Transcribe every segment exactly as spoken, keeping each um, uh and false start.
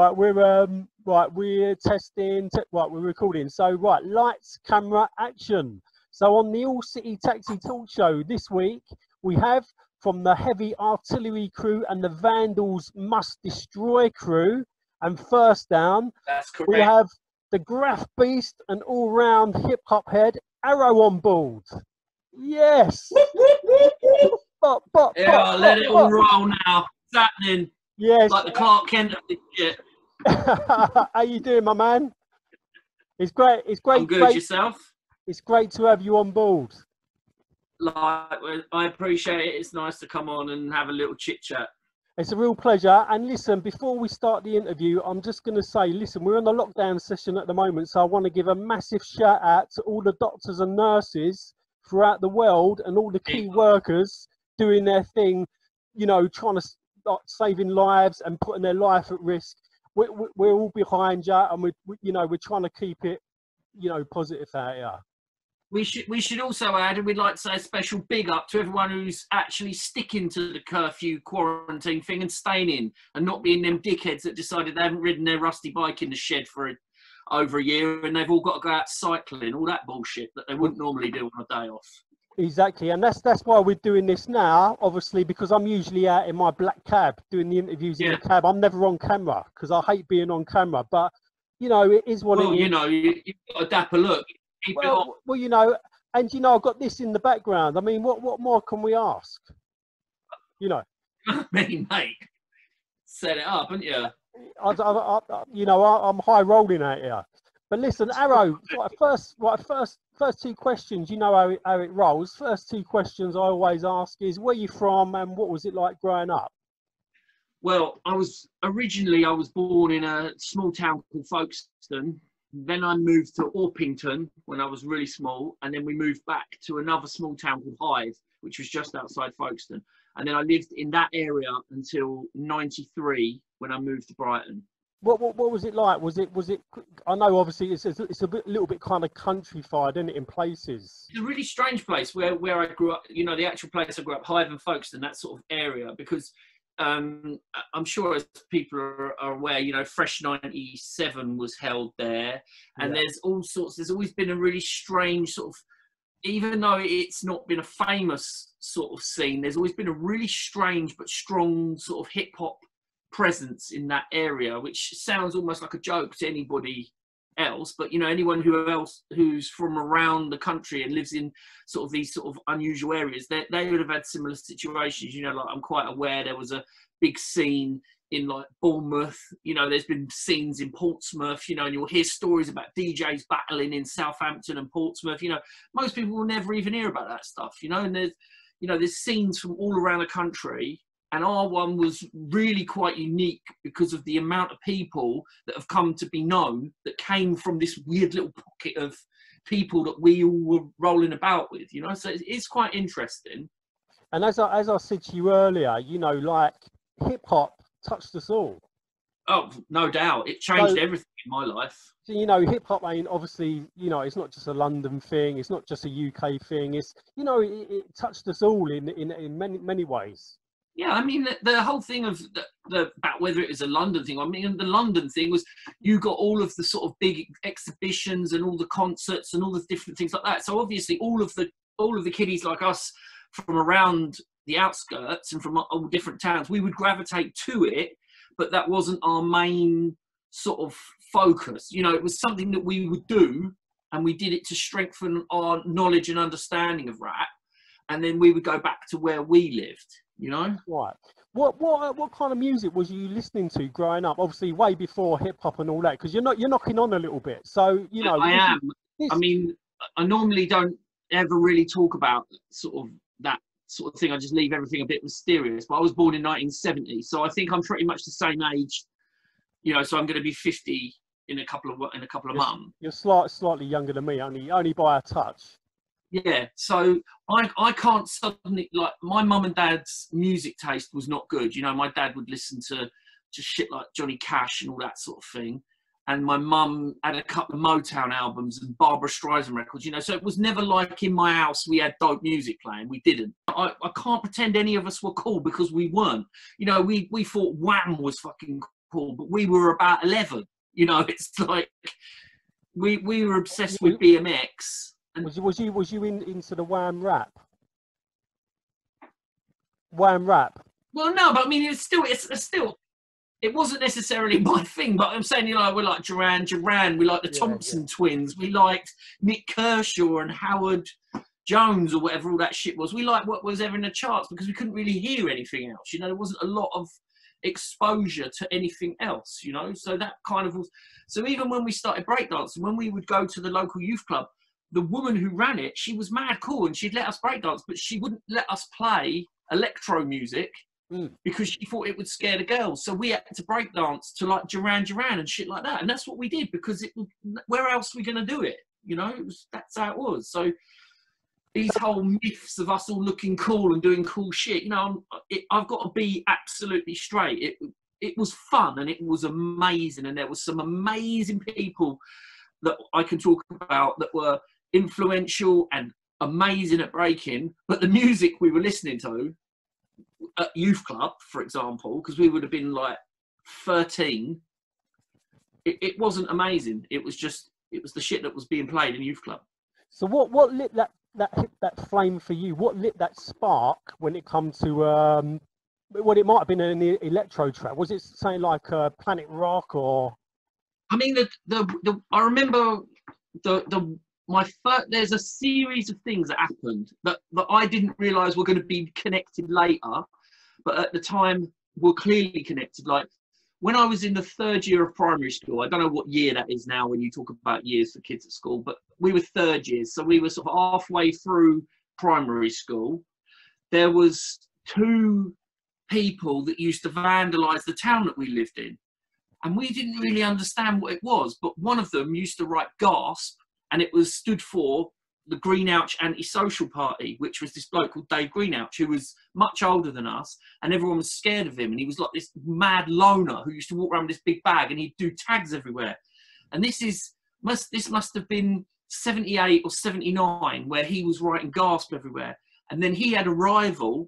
Right, we're um, right, we're testing. Te right, we're recording. So, right, lights, camera, action. So, on the All City Taxi Talk Show this week, we have from the Heavy Artillery crew and the Vandals Must Destroy crew, and first down, That's correct. we have the Graph Beast and all-round hip-hop head Arrow on board. Yes. But, but, yeah, but, let but, it all but. roll now. It's happening. Yes. Like the Clark Kent of this shit. How you doing, my man? It's great. It's great. I'm good. Great. Yourself? It's great to have you on board. Like, I appreciate it. It's nice to come on and have a little chit chat. It's a real pleasure. And listen, before we start the interview, I'm just going to say, listen, we're in the lockdown session at the moment, so I want to give a massive shout out to all the doctors and nurses throughout the world and all the key workers doing their thing, you know, trying to start saving lives and putting their life at risk. We're, we're all behind you, and we, we, you know, we're trying to keep it, you know, positive out here. We should we should also add, and we'd like to say a special big up to everyone who's actually sticking to the curfew quarantine thing and staying in, and not being them dickheads that decided they haven't ridden their rusty bike in the shed for a, over a year and they've all got to go out cycling, all that bullshit that they wouldn't normally do on a day off. Exactly, and that's that's why we're doing this now, obviously, because I'm usually out in my black cab doing the interviews in yeah. the cab. I'm never on camera because I hate being on camera, but you know, it is what well, it is. you know, you, you've got a dapper look. Keep well, it on. well, you know, and you know, I've got this in the background. I mean, what what more can we ask? You know, I mean, mate, set it up, haven't you? I, I, I, you know, I, I'm high rolling out here. But listen, Arrow, right, first, right, first, first two questions. You know how it, how it rolls. First two questions I always ask is, where you from and what was it like growing up? Well, I was originally I was born in a small town called Folkestone. Then I moved to Orpington when I was really small, and then we moved back to another small town called Hythe, which was just outside Folkestone. And then I lived in that area until ninety-three when I moved to Brighton. What, what what was it like? Was it was it? I know obviously it's it's, it's a bit, little bit kind of countrified, isn't it, in places? It's a really strange place where where I grew up. You know, the actual place I grew up, Hythe and Folkestone, that sort of area, because um, I'm sure as people are, are aware, you know, Fresh ninety-seven was held there, and yeah. there's all sorts. There's always been a really strange sort of, even though it's not been a famous sort of scene, there's always been a really strange but strong sort of hip hop presence in that area, which sounds almost like a joke to anybody else, but you know, anyone who else who's from around the country and lives in sort of these sort of unusual areas, they, they would have had similar situations. You know, like I'm quite aware there was a big scene in like Bournemouth, you know, there's been scenes in Portsmouth, you know, and you'll hear stories about D Js battling in Southampton and Portsmouth. You know, most people will never even hear about that stuff, you know, and there's, you know, there's scenes from all around the country. And our one was really quite unique because of the amount of people that have come to be known that came from this weird little pocket of people that we all were rolling about with, you know, so it's quite interesting. And as I, as I said to you earlier, you know, like hip hop touched us all. Oh, no doubt. It changed so, everything in my life. So, you know, hip hop, I mean, obviously, you know, it's not just a London thing. It's not just a U K thing. It's, you know, it, it touched us all in, in, in many, many ways. Yeah, I mean, the, the whole thing of the, the about whether it was a London thing, I mean, the London thing was you got all of the sort of big exhibitions and all the concerts and all the different things like that. So obviously all of the all of the kiddies like us from around the outskirts and from all different towns, we would gravitate to it, but that wasn't our main sort of focus. You know, it was something that we would do, and we did it to strengthen our knowledge and understanding of rap, and then we would go back to where we lived. You know, right? What what what kind of music was you listening to growing up? Obviously, way before hip hop and all that, because you're not you're knocking on a little bit. So you know, I am. You, I mean, I normally don't ever really talk about sort of that sort of thing. I just leave everything a bit mysterious. But I was born in nineteen seventy, so I think I'm pretty much the same age. You know, so I'm going to be fifty in a couple of in a couple of you're, months. You're slight, slightly younger than me, only only by a touch. Yeah, so I I can't suddenly, like, my mum and dad's music taste was not good. You know, my dad would listen to just shit like Johnny Cash and all that sort of thing. And my mum had a couple of Motown albums and Barbra Streisand records, you know, so it was never like in my house we had dope music playing. We didn't. I, I can't pretend any of us were cool because we weren't. You know, we, we thought Wham was fucking football, but we were about eleven. You know, it's like we we were obsessed Was- with B M X. And Was you was you was you in, into the Wham rap? Wham rap. well, no, but I mean, it's still it's, it's still. It wasn't necessarily my thing, but I'm saying, you know, we like Duran Duran, we like the Yeah, Thompson yeah. twins, we liked Nick Kershaw and Howard Jones or whatever all that shit was. We liked what was ever in the charts because we couldn't really hear anything else. You know, there wasn't a lot of exposure to anything else, you know, so that kind of was. So even when we started breakdancing, when we would go to the local youth club, the woman who ran it, she was mad cool and she'd let us breakdance, but she wouldn't let us play electro music. Mm. Because she thought it would scare the girls, so we had to break dance to like Duran Duran and shit like that, and that's what we did because it. Where else are we gonna do it? You know, it was that's how it was. So these whole myths of us all looking cool and doing cool shit, you know, I'm, it, I've got to be absolutely straight. It it was fun and it was amazing, and there was some amazing people that I can talk about that were influential and amazing at breaking. But the music we were listening to at youth club, for example, because we would have been like thirteen, it, it wasn't amazing. It was just, it was the shit that was being played in youth club. So what what lit that that hit that flame for you? What lit that spark when it come to um? Well, it might have been an e- electro track. Was it something like uh, Planet Rock or? I mean, the the, the I remember the the my first. There's a series of things that happened that that I didn't realise were going to be connected later, but at the time were clearly connected. Like when I was in the third year of primary school, I don't know what year that is now when you talk about years for kids at school, but we were third years, so we were sort of halfway through primary school. There was two people that used to vandalise the town that we lived in, and we didn't really understand what it was, but one of them used to write GASP, and it was stood for the Greenouch Anti-Social Party, which was this bloke called Dave Greenouch, who was much older than us, and everyone was scared of him, and he was like this mad loner who used to walk around with this big bag, and he'd do tags everywhere. And this is must this must have been seventy-eight or seventy-nine, where he was writing GASP everywhere, and then he had a rival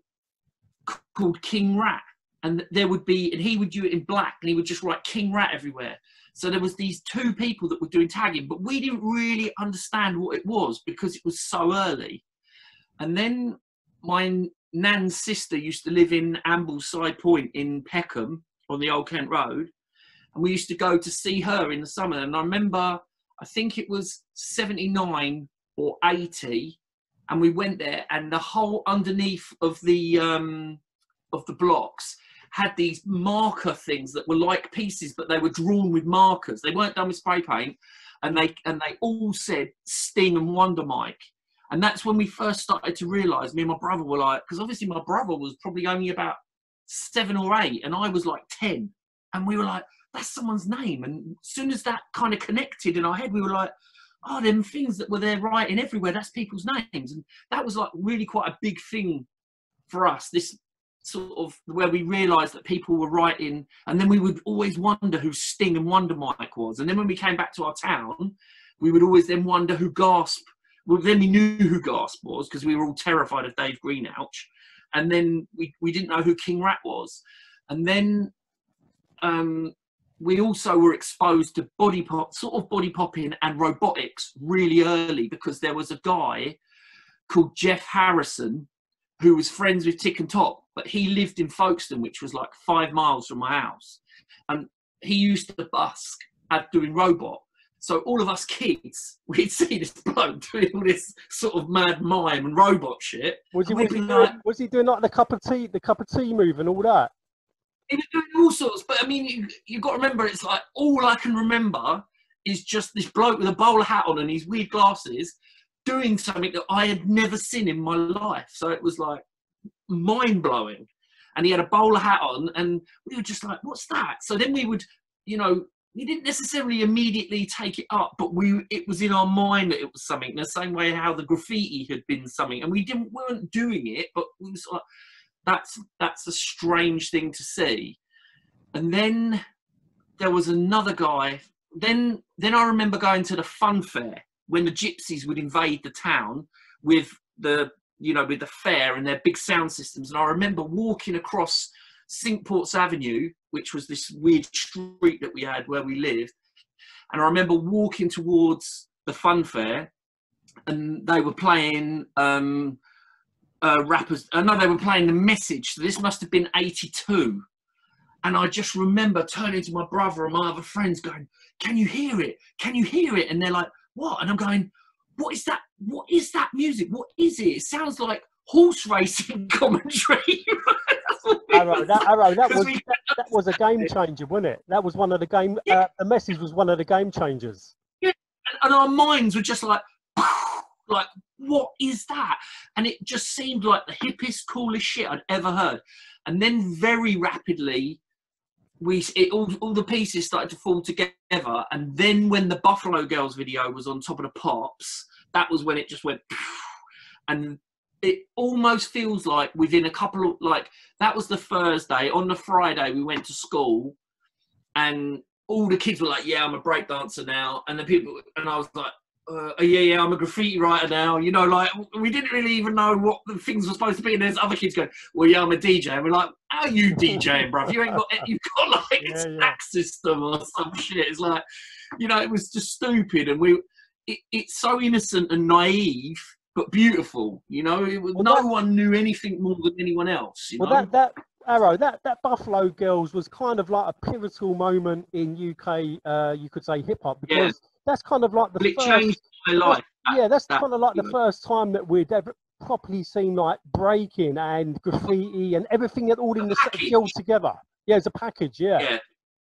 called King Rat, and there would be, and he would do it in black, and he would just write King Rat everywhere. So there was these two people that were doing tagging, but we didn't really understand what it was because it was so early. And then my nan's sister used to live in Ambleside Point in Peckham on the Old Kent Road, and we used to go to see her in the summer. And I remember, I think it was seventy-nine or eighty, and we went there, and the whole underneath of the um, of the blocks had these marker things that were like pieces, but they were drawn with markers. They weren't done with spray paint, and they and they all said Sting and Wonder Mike. And that's when we first started to realise, me and my brother were like, because obviously my brother was probably only about seven or eight, and I was like ten, and we were like, that's someone's name. And as soon as that kind of connected in our head, we were like, oh, them things that were there writing everywhere, that's people's names. And that was like really quite a big thing for us, this sort of where we realised that people were writing, and then we would always wonder who Sting and Wonder Mike was. And then when we came back to our town, we would always then wonder who Gasp, well then we knew who Gasp was because we were all terrified of Dave Greenouch, and then we, we didn't know who King Rat was. And then um, we also were exposed to body pop, sort of body popping and robotics really early, because there was a guy called Jeff Harrison who was friends with Tick and Top, but he lived in Folkestone, which was like five miles from my house. And he used to busk at doing robot. So all of us kids, we'd see this bloke doing all this sort of mad mime and robot shit. Was he, and was, we'd he be doing, like, was he doing like the cup of tea, the cup of tea move and all that? he was doing all sorts, but I mean, you, you've got to remember, it's like all I can remember is just this bloke with a bowler hat on and his weird glasses doing something that I had never seen in my life. So it was like mind-blowing. And he had a bowler hat on, and we were just like, what's that? So then we would, you know, we didn't necessarily immediately take it up, but we it was in our mind that it was something, in the same way how the graffiti had been something. And we didn't weren't doing it, but we was like, that's that's a strange thing to see. And then there was another guy. Then then I remember going to the fun fair when the gypsies would invade the town with the, you know, with the fair and their big sound systems. And I remember walking across Cinque Ports Avenue which was this weird street that we had where we lived. And I remember walking towards the fun fair, and they were playing um, uh, rappers. Uh, no, they were playing The Message. So this must have been eighty-two. And I just remember turning to my brother and my other friends going, can you hear it? Can you hear it? And they're like, what? And I'm going, what is that? What is that music? What is it? It sounds like horse racing commentary. Arrow, that, Arrow, that was that, that was a game changer, wasn't it? That was one of the game. Yeah. Uh, the Message was one of the game changers. Yeah, and, and our minds were just like, like, what is that? And it just seemed like the hippest, coolest shit I'd ever heard. And then very rapidly, we it, all all the pieces started to fall together. And then when the Buffalo Girls video was on Top of the Pops, that was when it just went, and it almost feels like within a couple of, like, that was the Thursday. On the Friday, we went to school, and all the kids were like, yeah, I'm a break dancer now. And the people, and I was like, uh, yeah, yeah, I'm a graffiti writer now. You know, like, we didn't really even know what the things were supposed to be. And there's other kids going, well, yeah, I'm a D J. And we're like, how are you DJing, bruv? You ain't got, you've got like Yeah, a yeah. stack system or some shit. It's like, you know, it was just stupid. And we, it, it's so innocent and naive, but beautiful, you know. It was, Well, no that- one knew anything more than anyone else. You Well, know? that that Arrow, that that Buffalo Girls was kind of like a pivotal moment in U K, uh, you could say, hip hop, because Yeah. that's kind of like the But it first. changed my life. That- Yeah, that's that, kind of like the you know. first time that we'd ever properly seen like breaking and graffiti and everything all in A the set package. gelled together. Yeah, it's a package. Yeah. Yeah.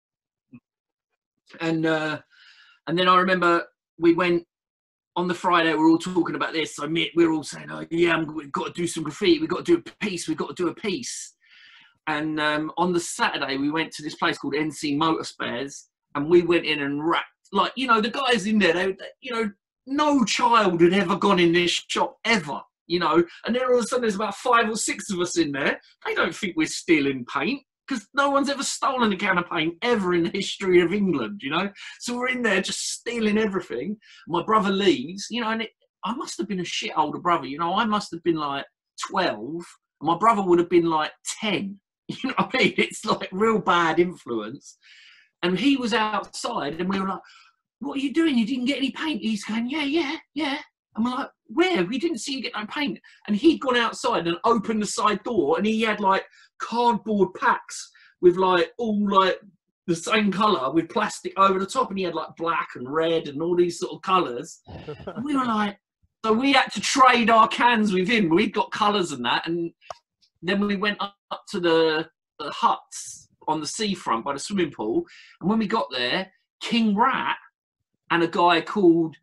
And uh, and then I remember we went on the Friday. We were all talking about this. So me, we were all saying, "Oh yeah, I'm, we've got to do some graffiti. We've got to do a piece. We've got to do a piece." And um, on the Saturday, we went to this place called N C Motor Spares, and we went in and wrapped, like, you know, the guys in there. They, they, you know, no child had ever gone in this shop ever. You know, and then all of a sudden there's about five or six of us in there. They don't think we're stealing paint, because no one's ever stolen a can of paint ever in the history of England, you know. So we're in there just stealing everything. My brother leaves, you know, and it, I must have been a shit older brother, you know. I must have been like twelve. And my brother would have been like ten. You know what I mean? It's like real bad influence. And he was outside, and we were like, what are you doing? You didn't get any paint? He's going, yeah, yeah, yeah. And we're like, where? We didn't see you get no paint. And he'd gone outside and opened the side door, and he had like cardboard packs with like all like the same colour with plastic over the top, and he had like black and red and all these sort of colours. And we were like, so we had to trade our cans with him. We'd got colours and that, and then we went up to the, the huts on the seafront by the swimming pool, and when we got there, King Rat and a guy called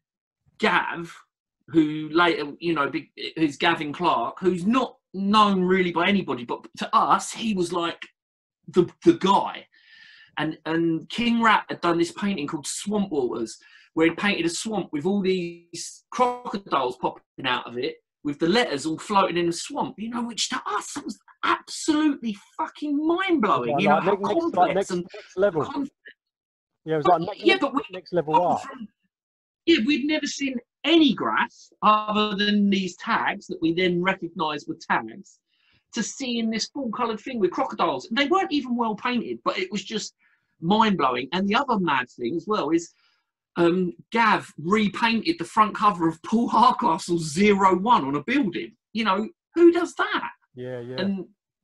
Gav, who later, you know, who's Gavin Clark, who's not known really by anybody, but to us, he was like the the guy. And and King Rat had done this painting called Swamp Waters, where he painted a swamp with all these crocodiles popping out of it, with the letters all floating in the swamp, you know, which to us was absolutely fucking mind-blowing. Like, you know, like how next, complex like next, and next level. complex. Yeah, it was like next, Yeah, but we, next level art. from, yeah, we'd never seen any graphs other than these tags that we then recognised were tags, to seeing this full-coloured thing with crocodiles. They weren't even well painted, but it was just mind-blowing. And the other mad thing as well is um, Gav repainted the front cover of Paul Hardcastle's Zero One on a building. You know, who does that? Yeah, yeah. And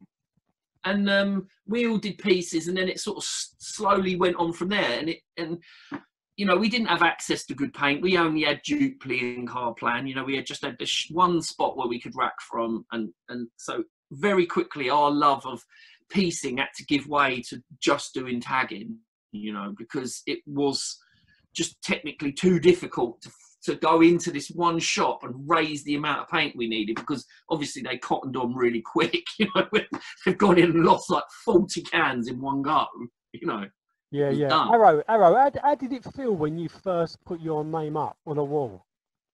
and um, we all did pieces, and then it sort of s- slowly went on from there. And it and you know, we didn't have access to good paint. We only had Dupli and Carplan. You know, we had just had this one spot where we could rack from, and and so very quickly our love of piecing had to give way to just doing tagging. You know, because it was just technically too difficult to to go into this one shop and raise the amount of paint we needed, because obviously they cottoned on really quick. You know, they've gone in and lost like forty cans in one go. You know. Yeah, yeah. done. Arrow, Arrow, how, how did it feel when you first put your name up on a wall?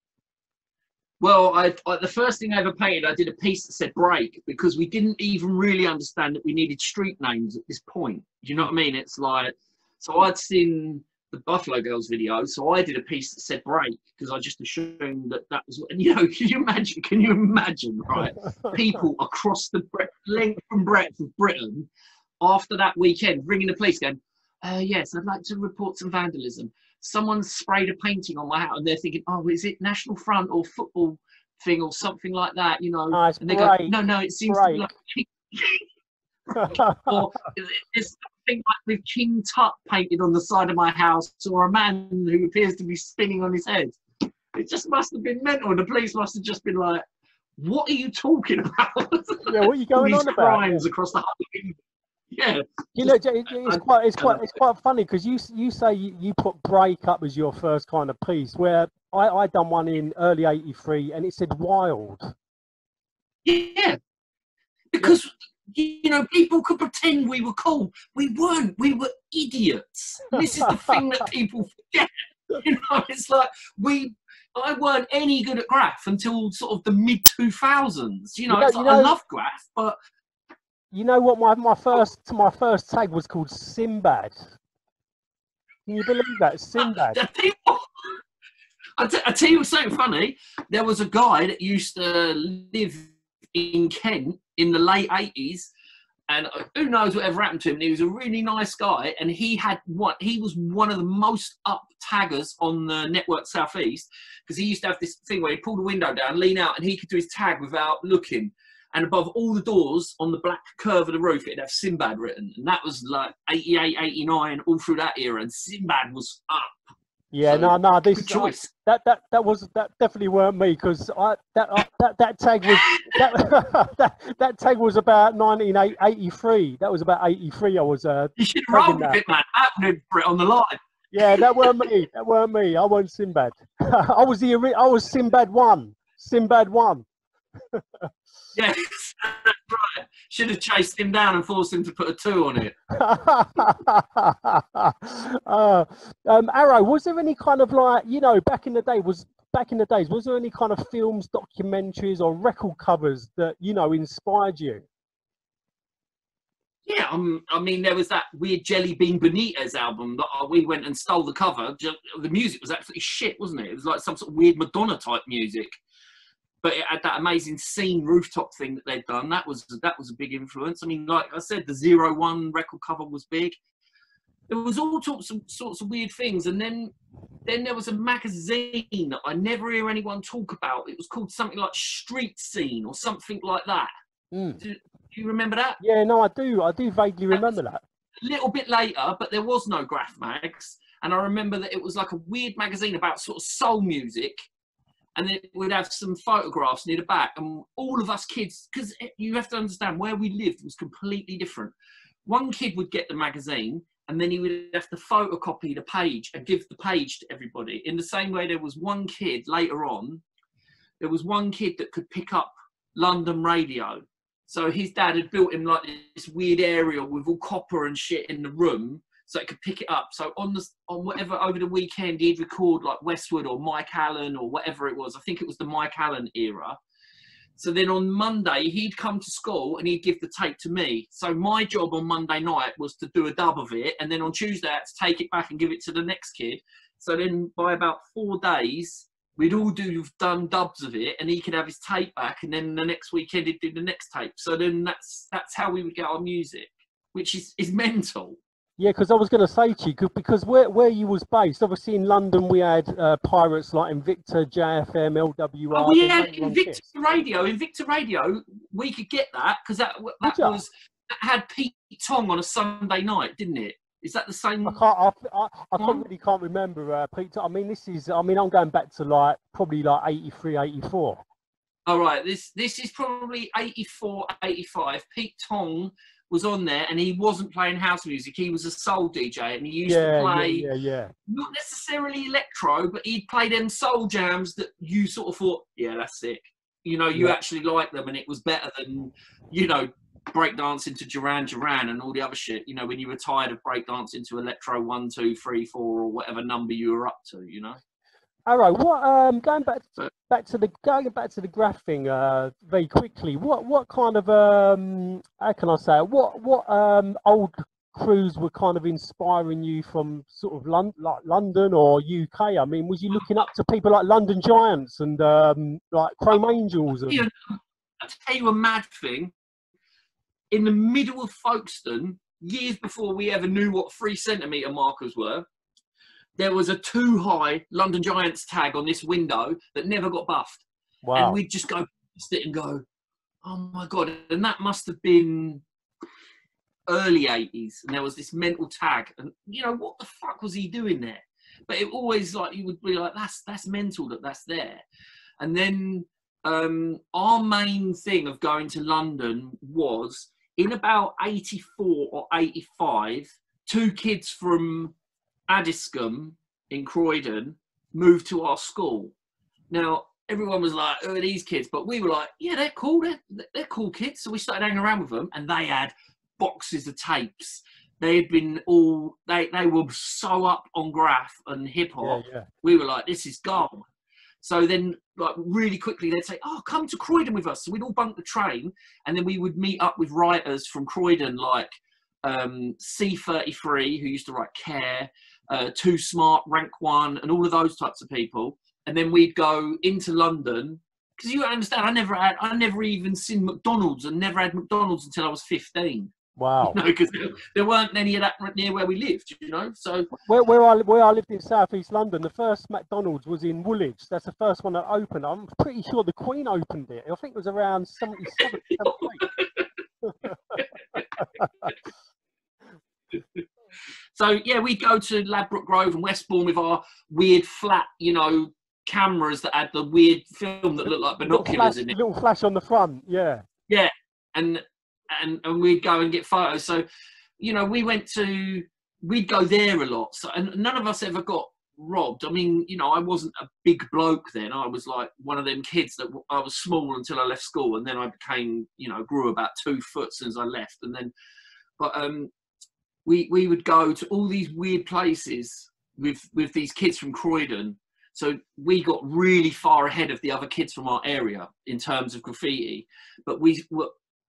Well, I, I, the first thing I ever painted, I did a piece that said break, because we didn't even really understand that we needed street names at this point. Do you know what I mean? It's like, so I'd seen the Buffalo Girls video, so I did a piece that said break, because I just assumed that that was, and you know, can you imagine, can you imagine, right? People across the bre- length and breadth of Britain after that weekend, ringing the police going, uh, yes, I'd like to report some vandalism. Someone sprayed a painting on my house, and they're thinking, oh, is it National Front or football thing or something like that, you know? Nice and they break. go, no, no, it seems break. to be like or there's something like with King Tut painted on the side of my house, or a man who appears to be spinning on his head. It just must have been mental. The police must have just been like, what are you talking about? Yeah, what are you going All on these about? crimes Yeah. across the whole. Yeah. You know, it's quite, it's quite, it's quite funny because you you say you, you put Break up as your first kind of piece, where I I done one in early eighty-three and it said Wild. Yeah, because yeah. you know, people could pretend we were cool. We weren't. We were idiots. This is the thing that people forget. You know, it's like we. I weren't any good at graph until sort of the mid two thousands. You know, you know, it's like, you know, I love graph, but. You know what? My my first my first tag was called Sinbad. Can you believe that? Sinbad. I tell you what, I t- I tell you what's so funny. There was a guy that used to live in Kent in the late eighties, and who knows whatever happened to him. He was a really nice guy, and he had what he was one of the most up taggers on the network Southeast, because he used to have this thing where he'd pull the window down, lean out, and he could do his tag without looking. And above all the doors on the black curve of the roof, it'd have Sinbad written. And that was like eighty-eight, eighty-nine, all through that era. And Sinbad was up. Yeah, so, no, no, this good choice. Uh, that that that was that definitely weren't me, because I that uh, that that tag was that, that that tag was about nineteen eighty-three. That was about eighty-three. I was. Uh, you should roll with it, man. That would put it on the line. Yeah, that weren't me. That weren't me. I wasn't Sinbad. I was the I was Sinbad one. Sinbad one. Yes, right. Should have chased him down and forced him to put a two on it. uh, um, Arrow, was there any kind of like, you know, back in the day, was back in the days, was there any kind of films, documentaries, or record covers that, you know, inspired you? Yeah, um, I mean, there was that weird Jelly Bean Benitez album that uh, we went and stole the cover. Just, the music was absolutely shit, wasn't it? It was like some sort of weird Madonna type music. But it had that amazing Scene rooftop thing that they'd done. That was that was a big influence. I mean, like I said, the Zero One record cover was big. There was all sorts of sorts of weird things, and then then there was a magazine that I never hear anyone talk about. It was called something like Street Scene or something like that. Mm. Do, do you remember that? Yeah, no, I do. I do vaguely remember that. A little bit later, but there was no graph mags, and I remember that it was like a weird magazine about sort of soul music. And then we'd have some photographs near the back, and all of us kids, because you have to understand where we lived was completely different. One kid would get the magazine, and then he would have to photocopy the page and give the page to everybody. In the same way, there was one kid later on, there was one kid that could pick up London radio. So his dad had built him like this weird area with all copper and shit in the room, so it could pick it up. So on the on whatever over the weekend he'd record like Westwood or Mike Allen or whatever it was. I think it was the Mike Allen era. So then on Monday he'd come to school and he'd give the tape to me. So my job on Monday night was to do a dub of it, and then on Tuesday I had to take it back and give it to the next kid. So then by about four days we'd all do done dubs of it, and he could have his tape back, and then the next weekend he'd do the next tape. So then that's that's how we would get our music, which is is mental. Yeah, because I was going to say to you, because where where you was based, obviously in London we had uh, pirates like Invicta, J F M, L W R. Oh, we had Invicta Radio. Invicta Radio, we could get that because that that was that had Pete Tong on a Sunday night, didn't it? Is that the same? I can't. I, I, I can't, really can't remember uh, Pete. I mean, this is. I mean, I'm going back to like probably like eighty-three, eighty-four. All right, this this is probably eighty-four, eighty-five. Pete Tong was on there, and he wasn't playing house music. He was a soul D J, and he used yeah, to play yeah, yeah, yeah. not necessarily electro, but he'd play them soul jams that you sort of thought, yeah, that's sick. You know, you yeah. actually liked them, and it was better than, you know, breakdancing to Duran Duran and all the other shit. You know, when you were tired of breakdancing to electro one, two, three, four, or whatever number you were up to. You know. All right. What um going back to, back to the going back to the graph thing uh very quickly. What what kind of um how can I say it? What what um old crews were kind of inspiring you from sort of London, like London or U K? I mean, was you looking up to people like London Giants and um like Chrome Angels? And... I'll tell you a mad thing. In the middle of Folkestone, years before we ever knew what three centimetre markers were, there was a too high London Giants tag on this window that never got buffed. Wow. And we'd just go past it and go, oh my God. And that must have been early eighties. And there was this mental tag. And, you know, what the fuck was he doing there? But it always, like, you would be like, that's that's mental that that's there. And then um, our main thing of going to London was, in about eighty-four or eighty-five, two kids from Addiscombe in Croydon moved to our school. Now, everyone was like, who are these kids? But we were like, yeah, they're cool. They're, they're cool kids. So we started hanging around with them, and they had boxes of tapes. They had been all, they, they were so up on graph and hip hop. Yeah, yeah. We were like, this is gold. So then, like, really quickly, they'd say, oh, come to Croydon with us. So we'd all bunk the train, and then we would meet up with writers from Croydon, like um, C thirty-three, who used to write Care, uh, Too Smart, Rank One, and all of those types of people. And then we'd go into London, because you understand, I never had, I never even seen McDonald's, and never had McDonald's until I was fifteen. Wow. You know, because there, there weren't any of that near where we lived, you know. So where, where I where I lived in South East London, the first McDonald's was in Woolwich. That's the first one that opened. I'm pretty sure the Queen opened it. I think it was around seventy-seven, seventy-eight. So yeah, we go to Ladbroke Grove and Westbourne with our weird flat, you know, cameras that had the weird film that looked like binoculars flash, in it. Little flash on the front, yeah. Yeah, and and and we'd go and get photos. So, you know, we went to, we'd go there a lot. So, and none of us ever got robbed. I mean, you know, I wasn't a big bloke then. I was like one of them kids that I was small until I left school, and then I became, you know, grew about two foot since I left, and then, but um. We, we would go to all these weird places with, with these kids from Croydon. So we got really far ahead of the other kids from our area in terms of graffiti. But we were,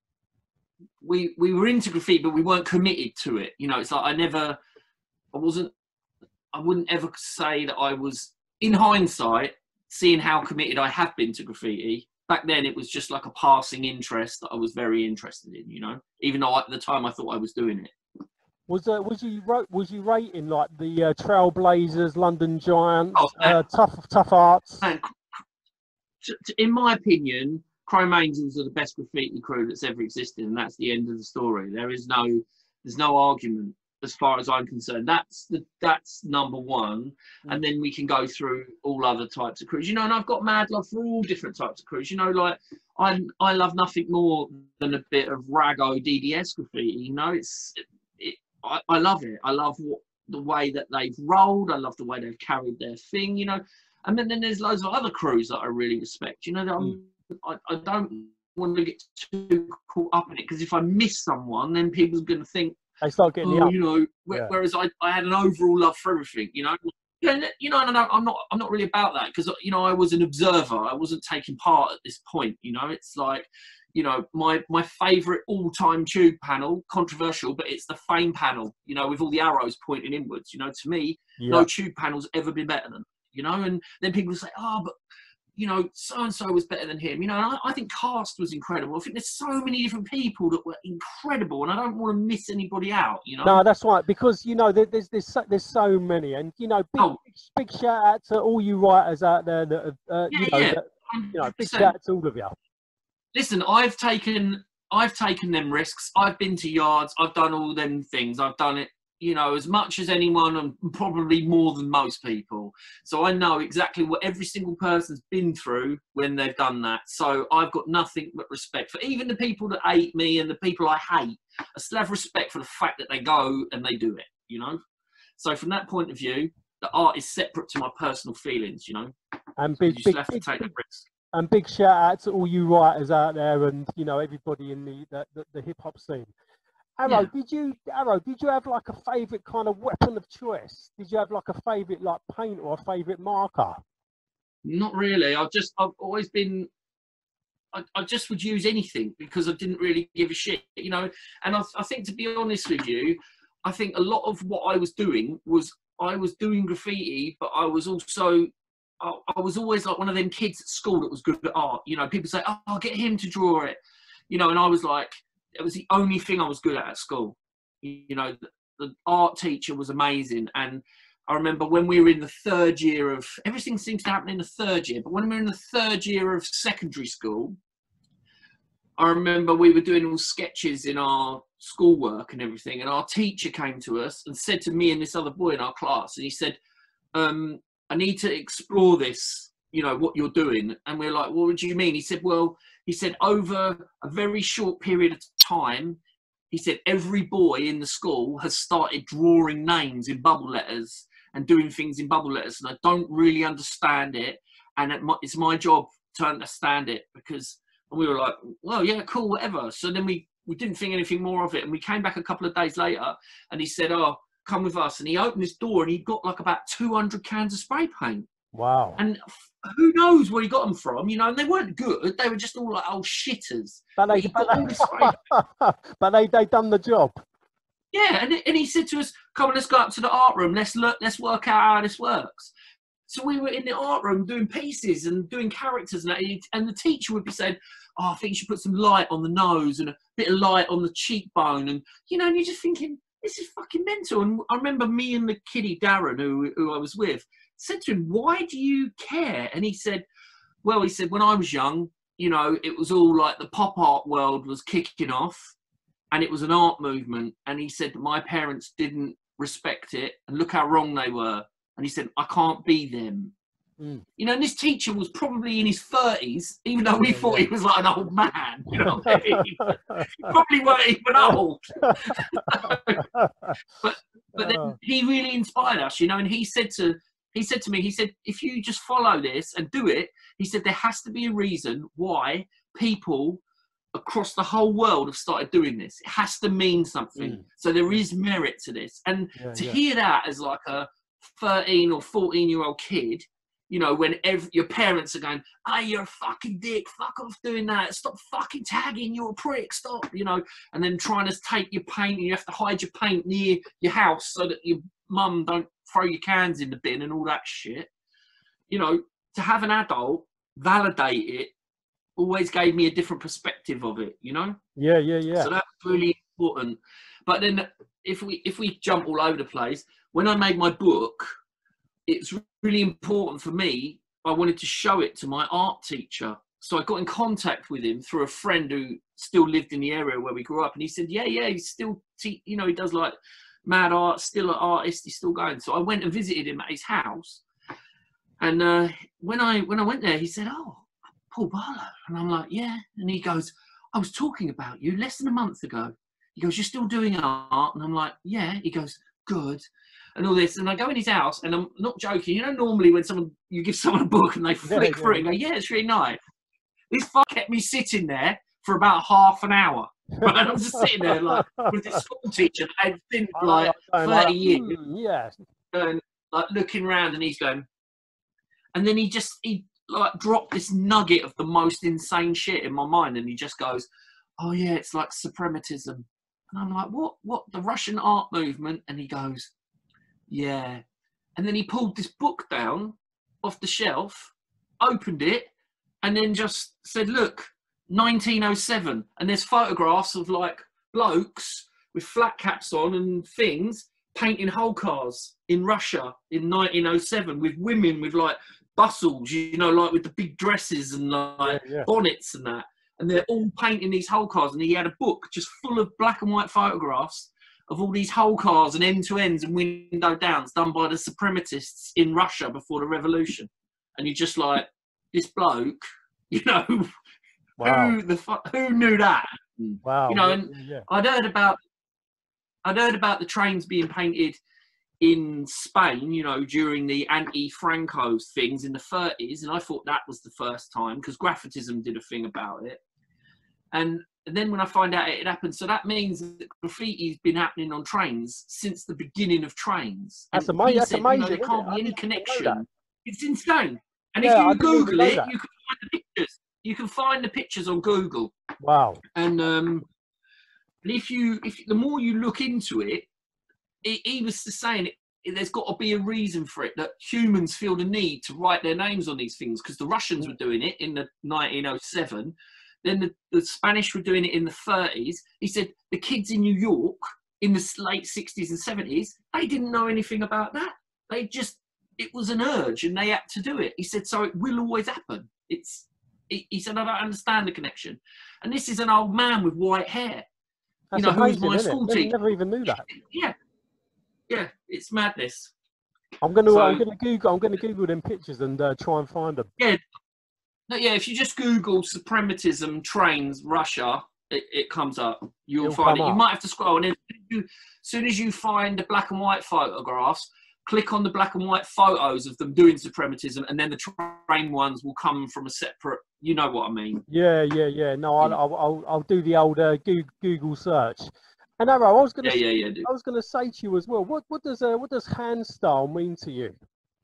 we, we were into graffiti, but we weren't committed to it. You know, it's like I never, I wasn't, I wouldn't ever say that I was, in hindsight, seeing how committed I have been to graffiti. Back then, it was just like a passing interest that I was very interested in, you know, even though at the time I thought I was doing it. Was uh, was you wrote was you rating like the uh, Trailblazers, London Giants, oh, uh, tough tough arts? Man, in my opinion, Chrome Angels are the best graffiti crew that's ever existed, and that's the end of the story. There is no, there's no argument as far as I'm concerned. That's the that's number one, mm. And then we can go through all other types of crews. You know, and I've got mad love for all different types of crews. You know, like I I love nothing more than a bit of Rago D D S graffiti. You know, it's it, I, I love it. I love what, the way that they've rolled. I love the way they've carried their thing, you know. And then, then there's loads of other crews that I really respect. You know, that I'm, I, I don't want to get too caught up in it, because if I miss someone, then people are going to think, they start getting oh, up. you know. Yeah. Whereas I, I had an overall love for everything, you know. Yeah, you know, and I'm not, I'm not really about that, because, you know, I was an observer. I wasn't taking part at this point. You know, it's like, you know, my my favourite all-time tube panel, controversial, but it's the Fame panel, you know, with all the arrows pointing inwards. You know, to me, yeah. No tube panel's ever been better than, you know, and then people say, oh, but, you know, so-and-so was better than him. You know, and I, I think Cast was incredible. I think there's so many different people that were incredible, and I don't want to miss anybody out, you know. No, that's right, because, you know, there, there's, there's, so, there's so many, and, you know, big, oh. big, big shout out to all you writers out there that have, uh, yeah, you know, yeah. that, you know, big shout out to all of you. Listen, I've taken I've taken them risks. I've been to yards. I've done all them things. I've done it, you know, as much as anyone, and probably more than most people. So I know exactly what every single person's been through when they've done that. So I've got nothing but respect for even the people that hate me and the people I hate. I still have respect for the fact that they go and they do it, you know. So from that point of view, the art is separate to my personal feelings, you know. And so big, you just big, have to big, take big, the risk. And big shout out to all you writers out there, and, you know, everybody in the the, the, the hip hop scene. Arrow, yeah. did you Arrow? Did you have like a favourite kind of weapon of choice? Did you have like a favourite like paint or a favourite marker? Not really. I've just I've always been. I, I just would use anything because I didn't really give a shit, you know. And I, I think, to be honest with you, I think a lot of what I was doing was I was doing graffiti, but I was also. I was always like one of them kids at school that was good at art. You know, people say, oh, I'll get him to draw it. You know, and I was like, it was the only thing I was good at at school. You know, the, the art teacher was amazing. And I remember when we were in the third year of, everything seems to happen in the third year, but when we were in the third year of secondary school, I remember we were doing all sketches in our schoolwork and everything, and our teacher came to us and said to me and this other boy in our class, and he said, um, I need to explore this, you know, what you're doing. And we're like, what do you mean? He said, well, he said, over a very short period of time, he said, every boy in the school has started drawing names in bubble letters and doing things in bubble letters, and I don't really understand it, and it, it's my job to understand it, because, and we were like, well, yeah, cool, whatever. So then we, we didn't think anything more of it, and we came back a couple of days later, and he said, oh, come with us. And he opened his door, and he got like about two hundred cans of spray paint. Wow. And who knows where he got them from, you know, and they weren't good. They were just all like old shitters. But they, he but got all this spray paint. but they, they done the job. Yeah, and, and he said to us, come on, let's go up to the art room. Let's look, let's work out how this works. So we were in the art room doing pieces and doing characters, and, that, and the teacher would be saying, oh, I think you should put some light on the nose and a bit of light on the cheekbone. And, you know, and you're just thinking, this is fucking mental. And I remember me and the kiddie, Darren, who, who I was with, said to him, why do you care? And he said, well, he said, when I was young, you know, it was all like the pop art world was kicking off, and it was an art movement. And he said, my parents didn't respect it, and look how wrong they were. And he said, I can't be them. Mm. You know, and this teacher was probably in his thirties, even though we yeah, thought yeah. he was like an old man. You know what I mean? He probably weren't even old. but but then he really inspired us, you know, and he said to he said to me, he said, if you just follow this and do it, he said, there has to be a reason why people across the whole world have started doing this. It has to mean something. Mm. So there is merit to this. And yeah, to yeah. hear that as like a thirteen or fourteen year old kid, you know, when every, your parents are going, hey, you're a fucking dick, fuck off doing that, stop fucking tagging, you're a prick, stop, you know, and then trying to take your paint, and you have to hide your paint near your house so that your mum don't throw your cans in the bin and all that shit. You know, to have an adult validate it always gave me a different perspective of it, you know? Yeah, yeah, yeah. So that's really important. But then if we if we jump all over the place, when I made my book, it's really important for me. I wanted to show it to my art teacher. So I got in contact with him through a friend who still lived in the area where we grew up. And he said, yeah, yeah, he's still, te you know, he does like mad art, still an artist, he's still going. So I went and visited him at his house. And uh, when I when I went there, he said, oh, Paul Barlow. And I'm like, yeah. And he goes, I was talking about you less than a month ago. He goes, you're still doing art? And I'm like, yeah. He goes, good. And all this. And I go in his house, and I'm not joking. You know, normally when someone, you give someone a book and they flick yeah, through yeah. it and go, yeah, it's really nice. This fuck kept me sitting there for about half an hour. Right? And I'm just sitting there like with this school teacher that I'd been for like thirty like, years. Mm, yeah. And like looking around, and he's going, and then he just, he like dropped this nugget of the most insane shit in my mind. And he just goes, oh yeah, it's like suprematism. And I'm like, what, what, the Russian art movement? And he goes, yeah. And then he pulled this book down off the shelf, opened it, and then just said, look, nineteen oh seven. And there's photographs of like blokes with flat caps on and things painting whole cars in Russia in nineteen oh seven, with women with like bustles, you know, like with the big dresses and like yeah, yeah. bonnets and that. And they're all painting these whole cars. And he had a book just full of black and white photographs of all these whole cars and end to ends and window downs done by the suprematists in Russia before the revolution. And you're just like, this bloke, you know, wow. who the fuck, who knew that? Wow. You know, and yeah, yeah. I'd heard about, I'd heard about the trains being painted in Spain, you know, during the anti-Franco things in the thirties. And I thought that was the first time, because graffitism did a thing about it. And then when I find out it happened, so that means that graffiti's been happening on trains since the beginning of trains. That's and amazing. That's said, amazing. You know, there can't be any connection. It's insane. And yeah, if you Google it, you can find the pictures. You can find the pictures on Google. Wow. And um, and if you, if the more you look into it, it he was saying it, there's got to be a reason for it, that humans feel the need to write their names on these things, because the Russians were doing it in the nineteen oh seven. Then the, the Spanish were doing it in the thirties. He said the kids in New York in the late sixties and seventies, they didn't know anything about that. They just, it was an urge and they had to do it. He said, so it will always happen. It's, he, he said, I don't understand the connection. And this is an old man with white hair. That's you know, amazing, who was my isn't school it? Never, teacher. never even knew that. Yeah. Yeah, it's madness. I'm gonna, So, I'm gonna Google, I'm gonna Google them pictures and uh, try and find them. Yeah, no, yeah. If you just Google suprematism trains Russia, it, it comes up. You'll It'll find it. come You up. might have to scroll, and then you, as soon as you find the black and white photographs, click on the black and white photos of them doing suprematism, and then the train ones will come from a separate. You know what I mean? Yeah, yeah, yeah. No, I'll, Yeah. I'll, I'll, I'll do the old uh, Goo- Google search. And Arrow, I was gonna, Yeah, yeah, yeah. Dude. I was gonna say to you as well. What, what does, uh, what does hand style mean to you?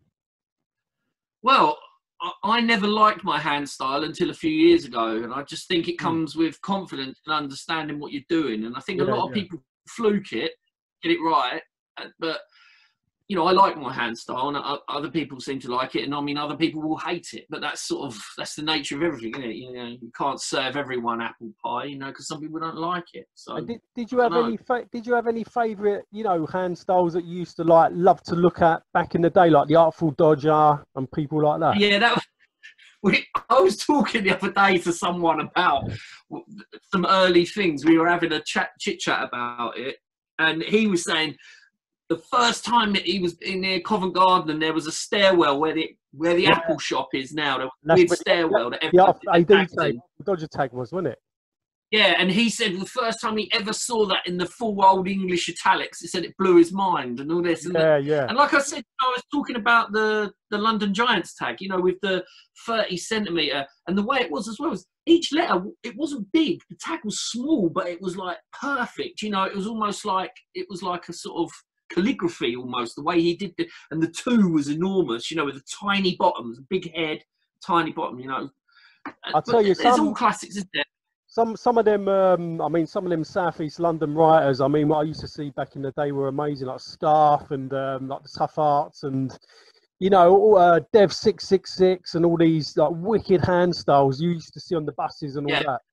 Well, I, I never liked my hand style until a few years ago, and I just think it comes mm. with confidence and understanding what you're doing. And I think yeah, a lot yeah. of people fluke it, get it right, but you know, I like my hand style, and other people seem to like it, and I mean, other people will hate it. But that's sort of that's the nature of everything, isn't it? You know, you can't serve everyone apple pie, you know, because some people don't like it. So, did, did you have any fa- did you have any favourite, you know, hand styles that you used to like love to look at back in the day, like the Artful Dodger and people like that? Yeah, that was. We, I was talking the other day to someone about some early things. We were having a chat, chit chat about it, and he was saying. The first time that he was in near Covent Garden, and there was a stairwell where the where the yeah. Apple shop is now. There was a weird stairwell that everyone I do say Dodger tag was, wasn't it? Yeah, and he said the first time he ever saw that in the full old English italics, he said it blew his mind and all this. And yeah, the, yeah. And like I said, I was talking about the the London Giants tag, you know, with the thirty centimetre, and the way it was as well was each letter. It wasn't big. The tag was small, but it was like perfect. You know, it was almost like it was like a sort of calligraphy almost, the way he did the, and the two was enormous, you know, with the tiny bottoms, big head, tiny bottom, you know. I'll tell you, there's some, all classics, isn't there? Some some of them, um, I mean, some of them Southeast London writers, I mean, what I used to see back in the day were amazing, like Scarf and um, like the Tough Arts and, you know, uh, Dev six six six and all these like wicked hand styles you used to see on the buses and all yeah. that.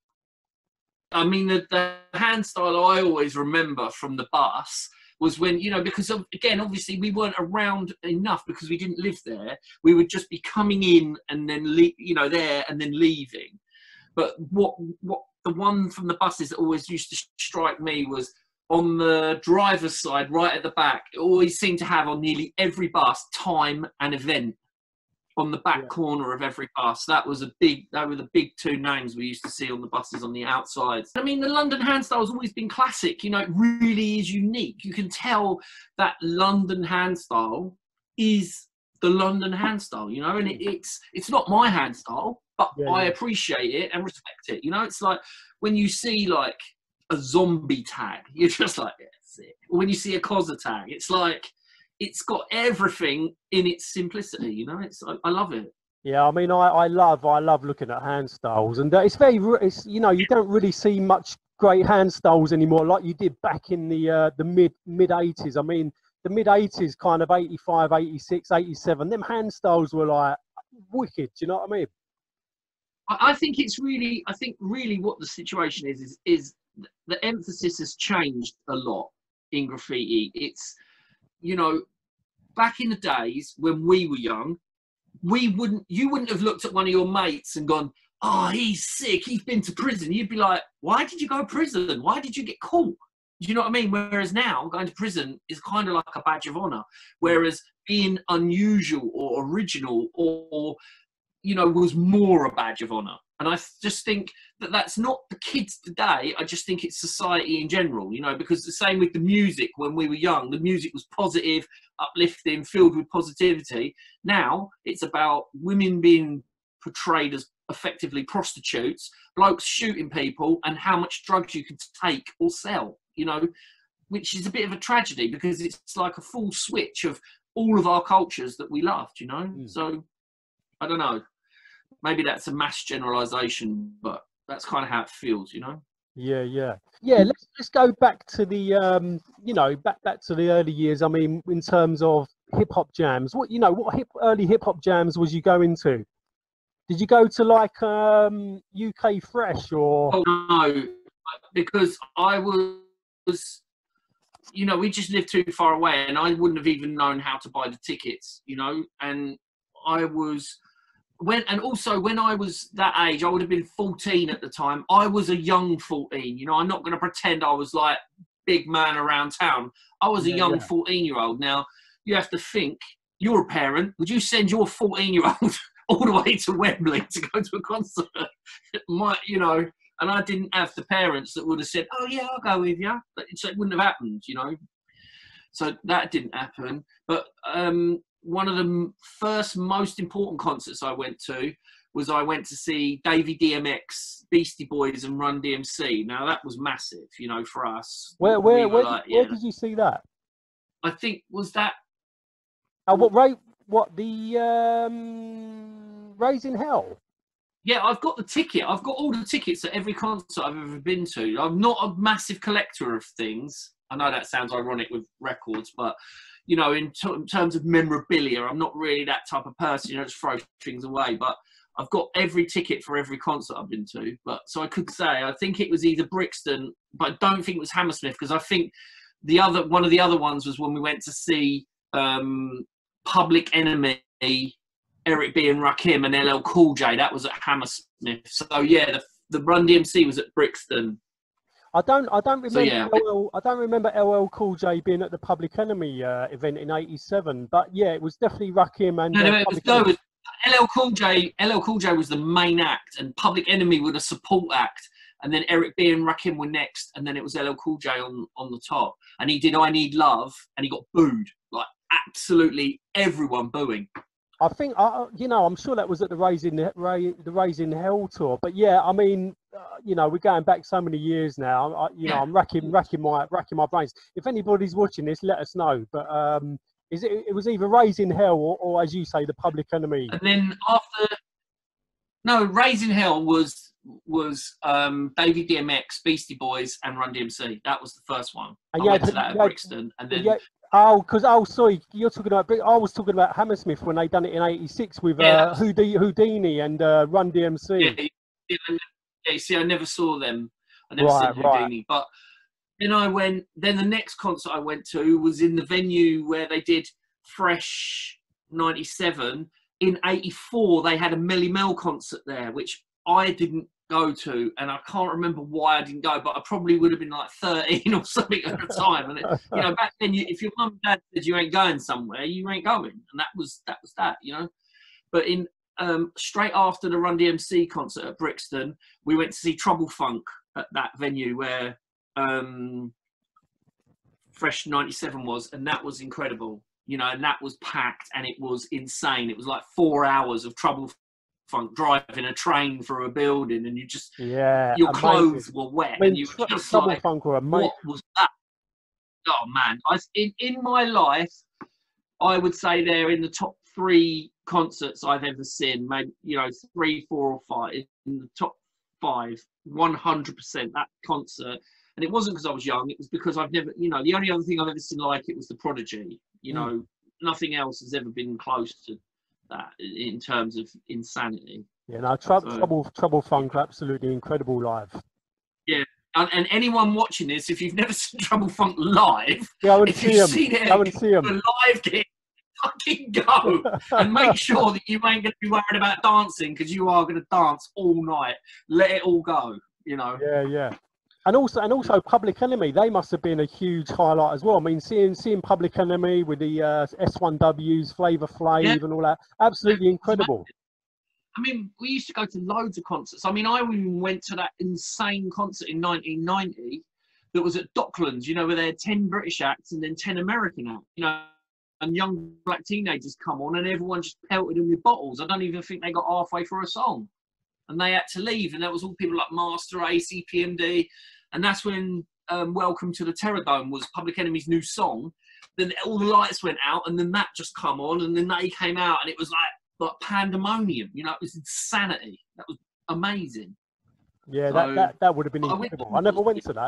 I mean, the, the hand style I always remember from the bus was when, you know, because of, again, obviously we weren't around enough because we didn't live there. We would just be coming in and then, le- you know, there and then leaving. But what what the one from the buses that always used to strike me was on the driver's side, right at the back. It always seemed to have on nearly every bus time and event on the back yeah. corner of every bus. That was a big, that were the big two names we used to see on the buses on the outsides. I mean, the London hand style has always been classic. You know, it really is unique. You can tell that London hand style is the London hand style, you know, and it, it's, it's not my hand style, but yeah, I yeah. appreciate it and respect it. You know, it's like when you see like a zombie tag, you're just like, yeah, that's it. When you see a Cozza tag, it's like, it's got everything in its simplicity, you know. It's I, I love it. Yeah, I mean, I, I love I love looking at hand styles, and uh, it's very it's you know you don't really see much great hand styles anymore like you did back in the uh, the mid mid eighties. I mean, the mid eighties, kind of eighty-five, eighty-six, eighty-seven. Them hand styles were like wicked. Do you know what I mean? I, I think it's really I think really what the situation is is is the emphasis has changed a lot in graffiti. It's you know, back in the days when we were young, we wouldn't, you wouldn't have looked at one of your mates and gone, oh, he's sick, he's been to prison. You'd be like, why did you go to prison? Why did you get caught? Do you know what I mean? Whereas now, going to prison is kind of like a badge of honor. Whereas being unusual or original or, or you know, was more a badge of honor. And I just think that that's not the kids today. I just think it's society in general, you know, because the same with the music when we were young, the music was positive, uplifting, filled with positivity. Now it's about women being portrayed as effectively prostitutes, blokes shooting people, and how much drugs you can take or sell, you know, which is a bit of a tragedy because it's like a full switch of all of our cultures that we loved, you know. Mm. So I don't know. Maybe that's a mass generalization, but that's kind of how it feels, you know? Yeah, yeah. Yeah, let's let's go back to the um, you know, back back to the early years. I mean, in terms of hip hop jams. What you know, what hip early hip hop jams was you going to? Did you go to like um U K Fresh or Oh no, because I was you know, we just lived too far away, and I wouldn't have even known how to buy the tickets, you know. And I was when, and also when I was that age, I would have been fourteen at the time. I was a young fourteen, you know. I'm not going to pretend I was like big man around town. I was a Yeah, young yeah. fourteen year old. Now you have to think, you're a parent. Would you send your fourteen year old all the way to Wembley to go to a concert? My, you know. And I didn't have the parents that would have said, "Oh yeah, I'll go with you." But so it wouldn't have happened, you know. So that didn't happen. But um, one of the first most important concerts I went to was I went to see Davey D M X, Beastie Boys, and Run D M C. Now that was massive, you know, for us. Where We where were where, like, did, where yeah. did you see that? I think was that. Oh, what right? What the um, Raising Hell? Yeah, I've got the ticket. I've got all the tickets at every concert I've ever been to. I'm not a massive collector of things. I know that sounds ironic with records, but, you know, in, t- in terms of memorabilia, I'm not really that type of person, you know, just throw things away. But I've got every ticket for every concert I've been to. But so I could say, I think it was either Brixton, but I don't think it was Hammersmith, because I think the other one of the other ones was when we went to see um, Public Enemy, Eric B and Rakim, and L L Cool J. That was at Hammersmith. So yeah, the, the Run D M C was at Brixton. I don't I don't remember So, yeah. L L, I don't remember L L Cool J being at the Public Enemy uh, event in eighty-seven. But yeah, it was definitely Rakim and No, no, uh, it was, Public no, it Enemy. was L L Cool J. L L Cool J was the main act, and Public Enemy were the support act. And then Eric B and Rakim were next, and then it was L L Cool J on, on the top. And he did I Need Love, and he got booed. Like, absolutely everyone booing. I think, uh, you know, I'm sure that was at the Raising the Raising Hell tour. But yeah, I mean, uh, you know, we're going back so many years now. I, you know, Yeah. I'm racking, racking my, racking my brains. If anybody's watching this, let us know. But um, is it? It was either Raising Hell or, or, as you say, the Public Enemy. And then after, no, Raising Hell was was um, Davey D M X, Beastie Boys, and Run D M C. That was the first one. And I yeah, went to but- that at yeah, Brixton, and then Yeah. Oh, because oh, sorry, you're talking about. I was talking about Hammersmith when they done it in eighty-six with Yeah, uh, that's- Houdini, Houdini and uh, Run D M C. yeah, yeah, yeah, you see, I never saw them. I never Right, seen right. Houdini, but then I went. Then the next concert I went to was in the venue where they did Fresh ninety-seven. In eighty-four, they had a Melly Mel concert there, which I didn't go to, and I can't remember why I didn't go, but I probably would have been like thirteen or something at the time. And it, you know, back then, you, if your mum and dad said you ain't going somewhere, you ain't going, and that was that was that, you know. But in um, straight after the Run D M C concert at Brixton, we went to see Trouble Funk at that venue where um, Fresh ninety-seven was, and that was incredible, you know, and that was packed, and it was insane. It was like four hours of Trouble Funk driving a train through a building, and you just, Yeah, your amazing. clothes were wet, I mean, and you were Tr- just Trouble like, Funk were amazing. what was that? Oh man, I, in, in my life, I would say they're in the top three concerts I've ever seen, maybe, you know, three, four or five, in the top five, one hundred percent that concert. And it wasn't because I was young, it was because I've never, you know, the only other thing I've ever seen like it was The Prodigy. You know, mm. nothing else has ever been close to that in terms of insanity. Yeah, no, tr- so, Trouble Trouble Funk, absolutely incredible live. Yeah, and, and anyone watching this, if you've never seen Trouble Funk live, go and if see you them. see them, Go and see them. a live gig, fucking go and make sure that you ain't going to be worried about dancing, because you are going to dance all night. Let it all go, you know. Yeah, yeah. And also, and also, Public Enemy, they must have been a huge highlight as well. I mean, seeing seeing Public Enemy with the uh, S one Ws, Flavor Flav, yeah. and all that, absolutely incredible. I mean, we used to go to loads of concerts. I mean, I even went to that insane concert in nineteen ninety that was at Docklands, you know, where they had ten British acts and then ten American acts, you know, and young black teenagers come on and everyone just pelted them with bottles. I don't even think they got halfway through a song. And they had to leave, and there was all people like Master A, C P M D, and that's when um, Welcome to the Terror Dome was Public Enemy's new song. Then all the lights went out, and then that just come on, and then they came out, and it was like, like pandemonium, you know, it was insanity. That was amazing. Yeah, so, that, that, that would have been incredible. I, went, I never went to that.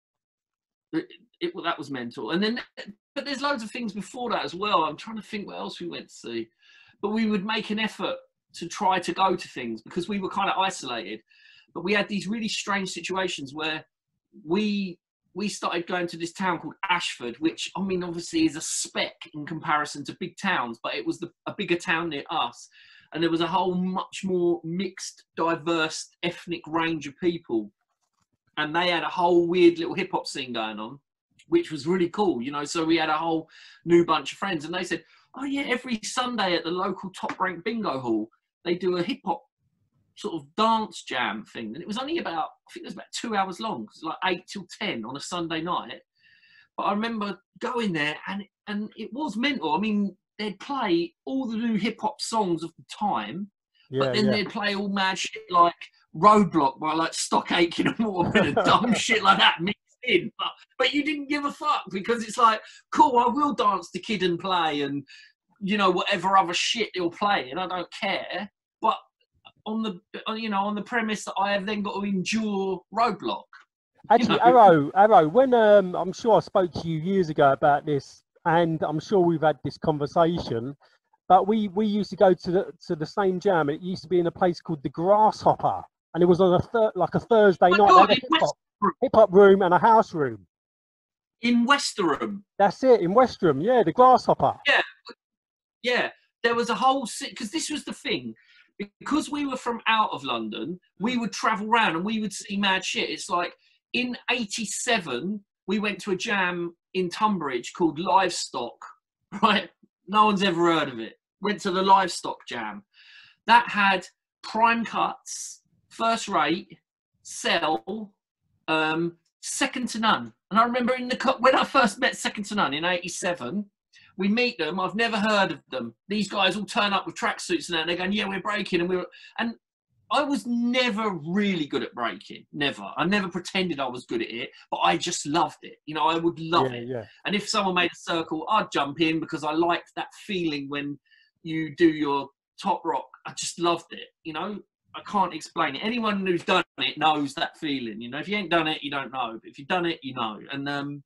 It, it, it, that was mental. And then, but there's loads of things before that as well. I'm trying to think what else we went to see. But we would make an effort to try to go to things because we were kind of isolated. But we had these really strange situations where we we started going to this town called Ashford, which, I mean, obviously is a speck in comparison to big towns, but it was the, a bigger town near us. And there was a whole much more mixed, diverse, ethnic range of people. And they had a whole weird little hip hop scene going on, which was really cool, you know. So we had a whole new bunch of friends. And they said, oh, yeah, every Sunday at the local Top Rank bingo hall, they do a hip hop sort of dance jam thing. And it was only about, I think it was about two hours long. It was like eight till ten on a Sunday night. But I remember going there and, and it was mental. I mean, they'd play all the new hip hop songs of the time, yeah, but then yeah. they'd play all mad shit like Roadblock by like Stock Aitken and Waterman and dumb shit like that mixed in. But, but you didn't give a fuck because it's like, cool, I will dance to Kid and Play and, you know, whatever other shit he'll play, and I don't care. But on the, you know, on the premise that I have then got to endure Roadblock. Actually, you know? Arrow, Arrow, when um, I'm sure I spoke to you years ago about this, and I'm sure we've had this conversation, but we, we used to go to the to the same jam. It used to be in a place called the Grasshopper, and it was on a thir- like a Thursday oh night. God, they had a hip hop, hip hop room and a house room. In Westerham. That's it, in Westerham, yeah, the Grasshopper. Yeah, yeah. There was a whole because this was the thing. Because we were from out of London, we would travel around and we would see mad shit. It's like in eighty-seven, we went to a jam in Tunbridge called Livestock, right? No one's ever heard of it. Went to the Livestock jam. That had Prime Cuts, First Rate, Cell, um, Second to None. And I remember in the when I first met Second to None in eighty-seven, we meet them. I've never heard of them. These guys all turn up with tracksuits and that, and they're going, yeah, we're breaking. And we were, and I was never really good at breaking. Never. I never pretended I was good at it, but I just loved it. You know, I would love yeah, it. Yeah. And if someone made a circle, I'd jump in because I liked that feeling when you do your top rock. I just loved it. You know, I can't explain it. Anyone who's done it knows that feeling. You know, if you ain't done it, you don't know. But if you've done it, you know. And, um,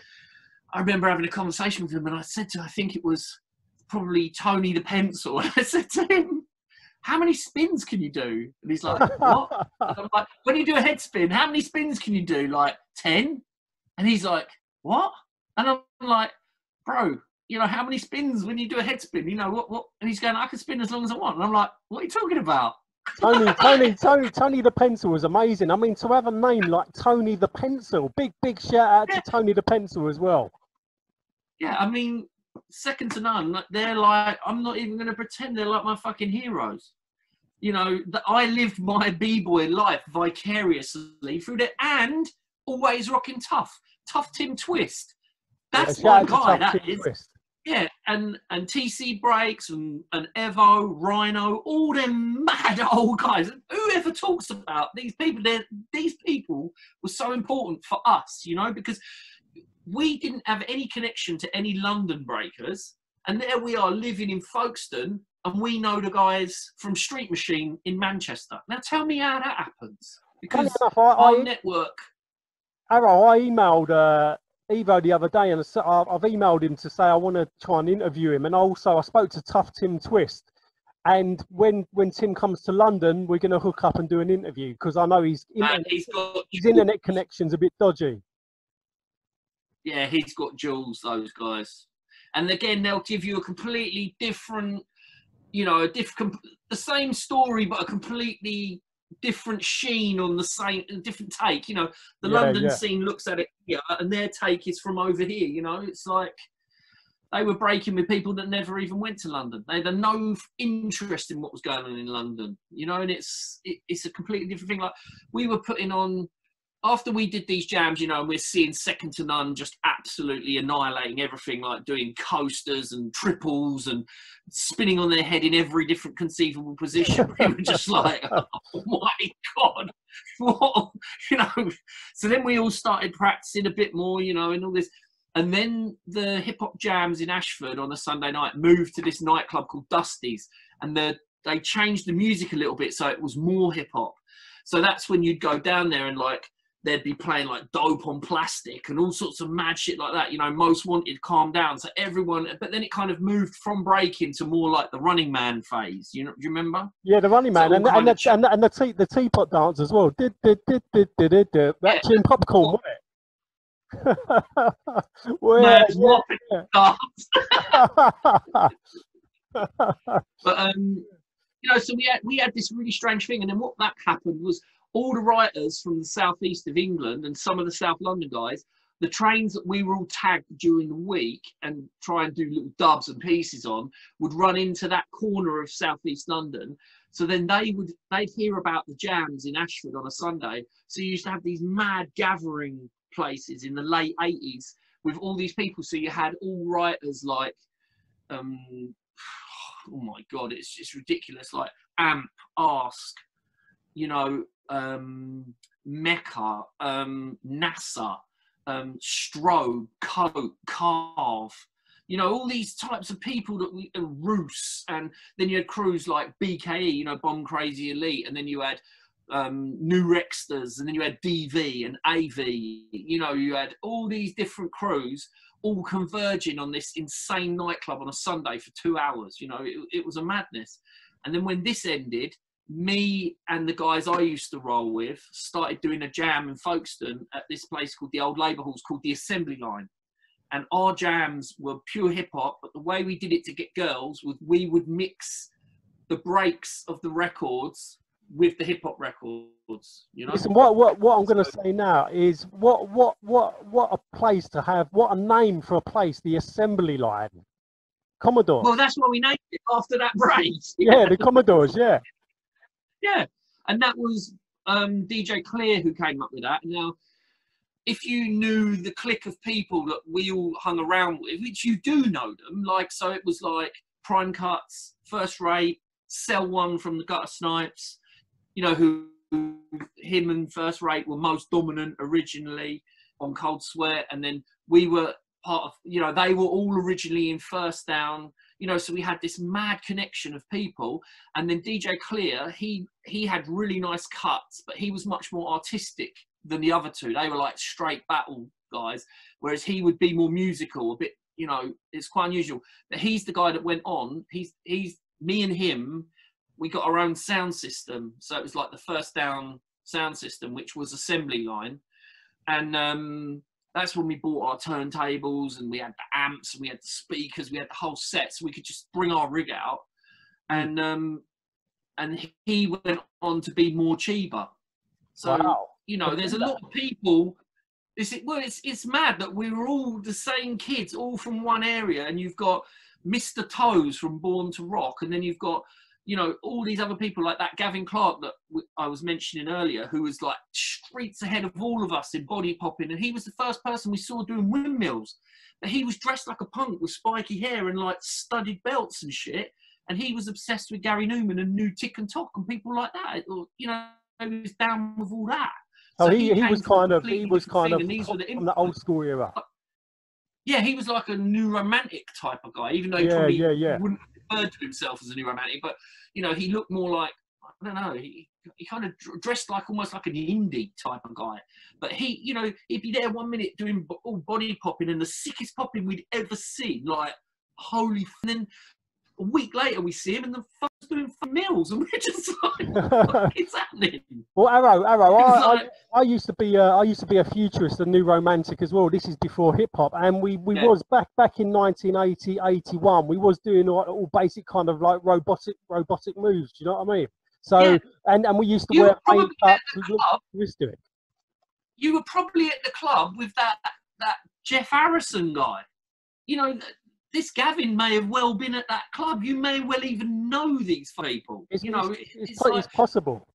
I remember having a conversation with him and I said to him, I think it was probably Tony the Pencil. And I said to him, how many spins can you do? And he's like, what? And I'm like, when you do a head spin, how many spins can you do? Like ten? And he's like, what? And I'm like, bro, you know, how many spins when you do a head spin? You know, what, what? And he's going, I can spin as long as I want. And I'm like, what are you talking about? Tony, Tony, Tony, Tony the Pencil was amazing. I mean, to have a name like Tony the Pencil, big, big shout out yeah. to Tony the Pencil as well. Yeah, I mean, second to none. They're like, I'm not even going to pretend they're like my fucking heroes. You know, that I lived my b-boy life vicariously through that, and always rocking Tough, Tough Tim Twist. That's yeah, my guy. That Tim is. Twist. Yeah, and and T C Breaks and and Evo, Rhino, all them mad old guys. Whoever talks about these people, they're these people were so important for us, you know, because we didn't have any connection to any London breakers, and there we are living in Folkestone, and we know the guys from Street Machine in Manchester. Now tell me how that happens, because enough, I, our I, network. Arrow, I emailed uh, Evo the other day, and I've emailed him to say I want to try and interview him, and also I spoke to Tough Tim Twist. And when when Tim comes to London, we're going to hook up and do an interview, because I know his internet, he's got his internet connection's a bit dodgy. Yeah, he's got jewels, those guys. And again, they'll give you a completely different, you know, a different, the same story, but a completely different sheen on the same, different take. You know, the yeah, London yeah. scene looks at it here, and their take is from over here. You know, it's like they were breaking with people that never even went to London. They had no interest in what was going on in London. You know, and it's it, it's a completely different thing. Like we were putting on. After we did these jams, you know, and we're seeing Second to None just absolutely annihilating everything, like doing coasters and triples and spinning on their head in every different conceivable position. We were just like, oh my God, what? You know, so then we all started practicing a bit more, you know, and all this. And then the hip hop jams in Ashford on a Sunday night moved to this nightclub called Dusty's, and the, they changed the music a little bit so it was more hip hop. So that's when you'd go down there and like, they'd be playing like Dope on Plastic and all sorts of mad shit like that. You know, Most Wanted, Calm Down. So everyone, but then it kind of moved from breaking to more like the Running Man phase. You know, do you remember? Yeah, the Running Man, so and, and, the, ch- and the and the tea, the teapot dance as well. Did did did did did did. That yeah. tune Popcorn, wasn't it? Well, Man, yeah, whopping yeah. darts. But um, you know, so we had we had this really strange thing, and then what that happened was all the writers from the southeast of England and some of the South London guys, the trains that we were all tagged during the week and try and do little dubs and pieces on, would run into that corner of southeast London. So then they would they'd hear about the jams in Ashford on a Sunday. So you used to have these mad gathering places in the late eighties with all these people. So you had all writers like um oh my god, it's just ridiculous, like Amp, Ask, you know, um Mecca, um NASA, um Strobe, Coke, Carve, you know, all these types of people that we, uh, Roos, and then you had crews like B K E, you know, Bomb Crazy Elite, and then you had um New Rexters, and then you had D V and A V, you know, you had all these different crews all converging on this insane nightclub on a Sunday for two hours. You know, it, it was a madness. And then when this ended, me and the guys I used to roll with started doing a jam in Folkestone at this place called the Old Labour Halls, called the Assembly Line. And our jams were pure hip hop, but the way we did it to get girls was we would mix the breaks of the records with the hip hop records, you know. Listen, what what what I'm going to say now is what what what what a place to have. What a name for a place, the Assembly Line. Commodores. Well, that's why we named it after that break. Yeah, the Commodores. Yeah. Yeah, and that was um, D J Clear who came up with that. Now, if you knew the clique of people that we all hung around with, which you do know them, like, so it was like Prime Cuts, First Rate, Cell One from the Gutter Snipes, you know, who him and First Rate were most dominant originally on Cold Sweat, and then we were part of, you know, they were all originally in First Down, you know, so we had this mad connection of people. And then D J Clear, he he had really nice cuts, but he was much more artistic than the other two. They were like straight battle guys, whereas he would be more musical, a bit, you know, it's quite unusual. But he's the guy that went on, he's he's me and him, we got our own sound system. So it was like the First Down sound system, which was Assembly Line. And um, that's when we bought our turntables, and we had the amps, and we had the speakers, we had the whole set, so we could just bring our rig out. And um, and he went on to be more Chiba. So, Wow. you know, there's a lot of people. It's, well, it's, it's mad that we were all the same kids, all from one area, and you've got Mister Toes from Born to Rock, and then you've got, you know, all these other people like that Gavin Clark that I was mentioning earlier, who was like streets ahead of all of us in body popping, and he was the first person we saw doing windmills. But he was dressed like a punk with spiky hair and like studded belts and shit, and he was obsessed with Gary Newman and New Tick and Tock and people like that. Or, you know, he was down with all that. So, So he, he he came was from a kind of he completely was different kind thing, of and these were the from the old school era. Yeah, he was like a new romantic type of guy, even though he Yeah, probably yeah, yeah. wouldn't refer to himself as a new romantic. But, you know, he looked more like, I don't know, he, he kind of dressed like almost like an indie type of guy. But he, you know, he'd be there one minute doing all body popping and the sickest popping we'd ever seen. Like, holy, f- and then a week later we see him and the fuck's doing mills, and we're just like, what is happening? Well, Arrow, Arrow, It was I, like- I, I used to be a, I used to be a futurist, a new romantic as well. This is before hip hop, and we, we Yeah. was back back in nineteen eighty, eighty-one. We was doing all, all basic kind of like robotic robotic moves. Do you know what I mean? So Yeah. and and we used to You wear were probably makeup at the to look club. futuristic. You were probably at the club with that that Jeff Harrison guy. You know, th- this Gavin may have well been at that club. You may well even know these people. It's, you know, it's, it- it's, it's po- like, it's possible.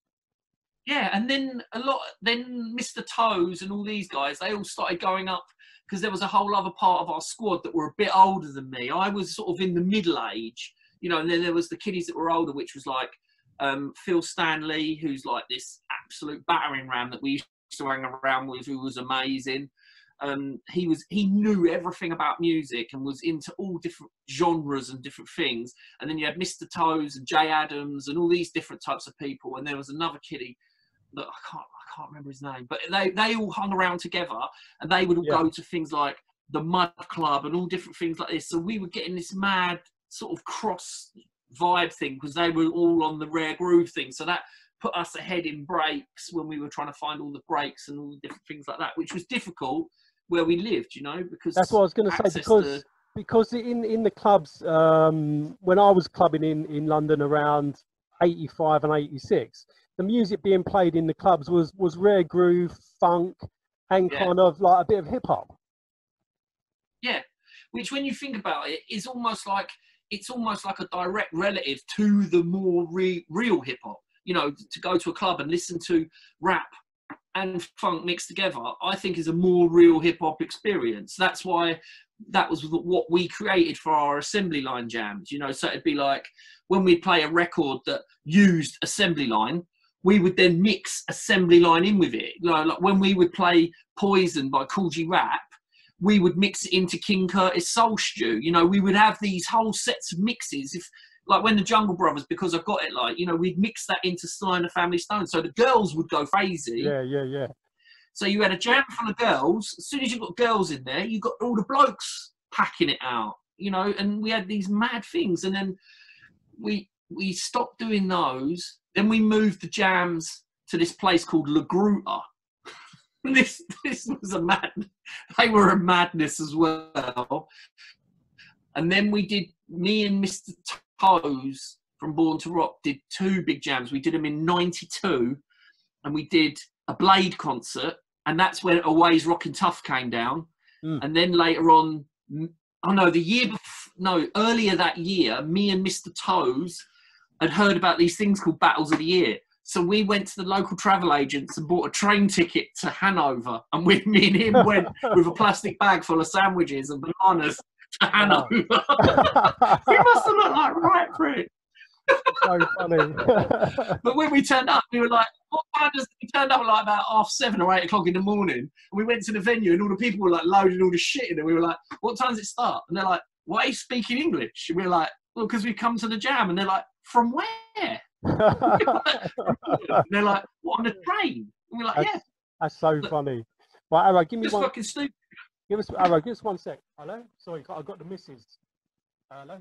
yeah. And then a lot, then Mister Toes and all these guys, they all started going up because there was a whole other part of our squad that were a bit older than me. I was sort of in the middle age, you know, and then there was the kiddies that were older, which was like um, Phil Stanley, who's like this absolute battering ram that we used to hang around with, who was amazing. Um, he was he knew everything about music and was into all different genres and different things. And then you had Mister Toes and Jay Adams and all these different types of people. And there was another kiddie that I can't I can't remember his name, but they they all hung around together, and they would all Yeah. go to things like the Mud Club and all different things like this. So we were getting this mad sort of cross vibe thing because they were all on the Rare Groove thing. So that put us ahead in breaks when we were trying to find all the breaks and all the different things like that, which was difficult where we lived, you know, because that's what I was going to say, because to... because in in the clubs, um, when I was clubbing in in London around eighty-five and eighty-six, the music being played in the clubs was was rare groove, funk, and yeah. kind of like a bit of hip hop. Yeah, which when you think about it, is almost like it's almost like a direct relative to the more re- real hip hop. You know, to go to a club and listen to rap and funk mixed together, I think is a more real hip hop experience. That's why that was what we created for our assembly line jams. You know, so it'd be like when we play a record that used assembly line, we would then mix assembly line in with it. You know, like when we would play Poison by Kool G Rap, we would mix it into King Curtis Soul Stew. You know, we would have these whole sets of mixes. If like when the Jungle Brothers, because I've got it, like, you know, we'd mix that into Sly and the Family Stone. So the girls would go crazy. Yeah, yeah, yeah. So you had a jam full of girls. As soon as you got girls in there, you got all the blokes packing it out, you know, and we had these mad things. And then we we stopped doing those. Then we moved the jams to this place called La Gruta. this this was a mad, they were a madness as well. And then we did, me and Mister Toes from Born to Rock did two big jams. We did them in ninety-two, and we did a Blade concert, and that's when Away's Rockin' Tough came down. Mm. And then later on, oh no, the year before, no, earlier that year, me and Mister Toes had heard about these things called Battles of the Year. So we went to the local travel agents and bought a train ticket to Hanover, and we, me and him went with a plastic bag full of sandwiches and bananas to Hanover. We must have looked like right pricks. So funny. But when we turned up, we were like, what time does we turned up at like about half seven or eight o'clock in the morning, and we went to the venue and all the people were like loading all the shit in, and we were like, what time does it start? And they're like, why are you speaking English? And we were like, well, because we've come to the jam. And they're like, from where? And they're like, what, on the train? And we're like, that's, yeah. That's so but, funny. Right, Arrow, give me just one. Fucking stupid. Give us, Arrow, give us one sec. Hello? Sorry, I got the missus. Hello?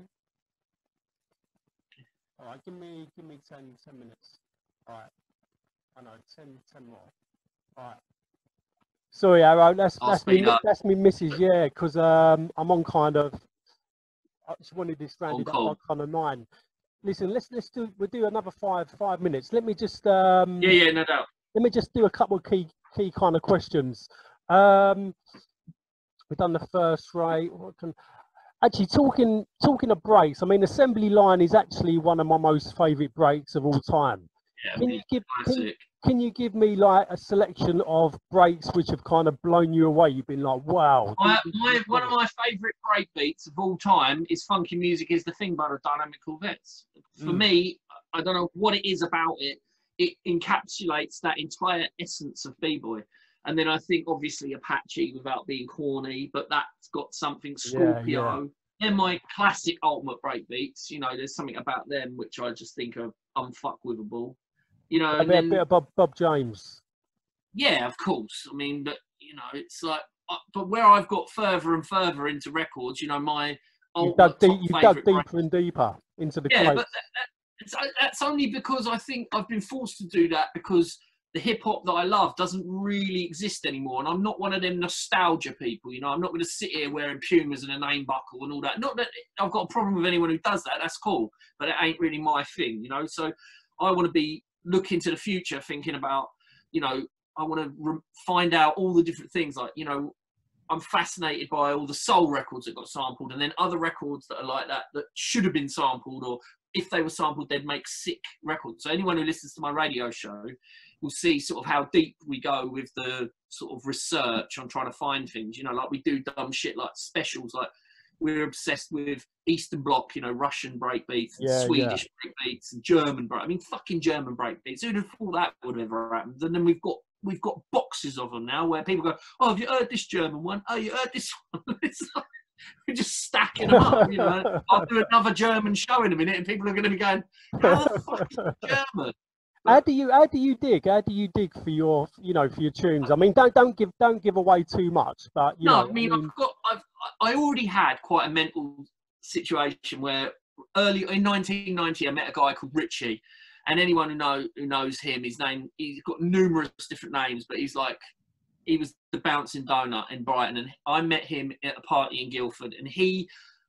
All right, give me, give me ten, ten minutes. All right. I know, ten, ten more. All right. Sorry, Arrow, that's, that's me, up. that's me missus, yeah, because um, I'm on kind of, I just wanted this rounded up by kind of nine. Listen, let's let's do we'll do another five five minutes. Let me just um yeah yeah no doubt. Let me just do a couple of key key kind of questions. Um, we've done the first rate. What can actually talking talking of breaks? I mean, assembly line is actually one of my most favourite breaks of all time. Yeah, can you give can, can you give me like a selection of breaks which have kind of blown you away? You've been like, wow. My, my, one of my favourite break beats of all time is Funky Music Is the Thing by the Dynamic Corvettes. For mm. me, I don't know what it is about it. It encapsulates that entire essence of B-boy. And then I think obviously Apache without being corny, but that's got something Scorpio. Yeah, yeah. They're my classic ultimate break beats. You know, there's something about them which I just think are unfuckwithable. You know, a bit, then, a bit of Bob, Bob James. Yeah, of course. I mean, but you know, it's like, uh, but where I've got further and further into records, you know, my you dug, deep, you dug deeper break. and deeper into the yeah, crates. but that, that, it's, that's only because I think I've been forced to do that because the hip hop that I love doesn't really exist anymore, and I'm not one of them nostalgia people. You know, I'm not going to sit here wearing Pumas and a name buckle and all that. Not that I've got a problem with anyone who does that. That's cool, but it ain't really my thing. You know, so I want to be looking to the future, thinking about, you know, I want to re- find out all the different things. Like, you know, I'm fascinated by all the soul records that got sampled, and then other records that are like that that should have been sampled, or if they were sampled, they'd make sick records. So anyone who listens to my radio show will see sort of how deep we go with the sort of research on trying to find things. You know, like we do dumb shit like specials, like we're obsessed with Eastern Bloc, you know, Russian breakbeats, yeah, Swedish yeah. breakbeats, and German break. I mean, fucking German breakbeats. Who'd have thought that would have ever happened? And then we've got we've got boxes of them now where people go, "Oh, have you heard this German one? Oh, you heard this one?" It's like, we're just stacking them up. You know, I'll do another German show in a minute, and people are going to be going, "How the fuck is German?" But, how do you how do you dig? How do you dig for your you know for your tunes? I mean, don't don't give don't give away too much, but you no, know, I mean, I mean, I've got I've I already had quite a mental situation where early in nineteen ninety I met a guy called Richie, and anyone who know who knows him, his name, he's got numerous different names, but he's like he was the Bouncing Donut in Brighton, and I met him at a party in Guildford, and he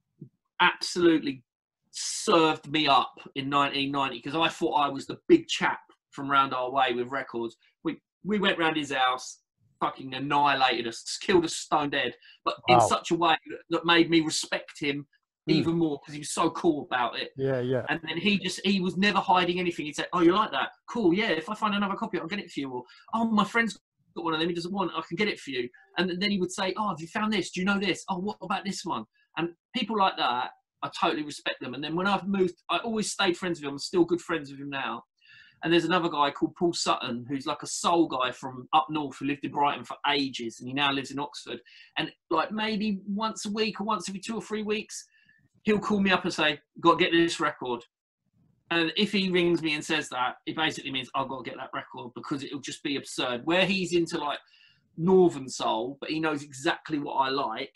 absolutely served me up in nineteen ninety because I thought I was the big chap from round our way with records. We we went round his house, fucking annihilated us, killed us stone dead, but Wow. in such a way that made me respect him Mm. even more because he was so cool about it. Yeah, yeah. And then he just, he was never hiding anything. He'd say, oh, you like that? Cool, yeah, if I find another copy, I'll get it for you. Or, oh, my friend's got one of them, he doesn't want it, I can get it for you. And then he would say, oh, have you found this? Do you know this? Oh, what about this one? And people like that, I totally respect them. And then when I've moved, I always stayed friends with him. I'm still good friends with him now. And there's another guy called Paul Sutton, who's like a soul guy from up north who lived in Brighton for ages. And he now lives in Oxford. And like maybe once a week or once every two or three weeks, he'll call me up and say, got to get this record. And if he rings me and says that, it basically means I've got to get that record because it'll just be absurd. Where he's into like Northern soul, but he knows exactly what I like,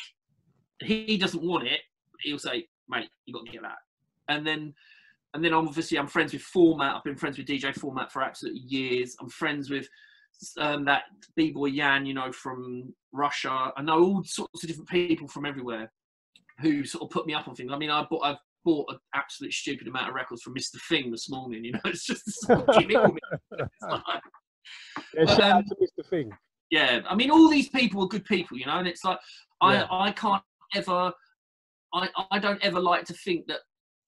he doesn't want it. He'll say, mate, you got to get that. And then, and then obviously I'm friends with Format. I've been friends with D J Format for absolutely years. I'm friends with um, that B-boy Jan, you know, from Russia. I know all sorts of different people from everywhere who sort of put me up on things. I mean, I bought, I've bought an absolute stupid amount of records from Mister Thing this morning. You know, it's just sort of gimmick with me. It's like, Yeah, but, shout um, out to Mister Thing. yeah, I mean, all these people are good people, you know, and it's like Yeah. I, I can't ever, I, I don't ever like to think that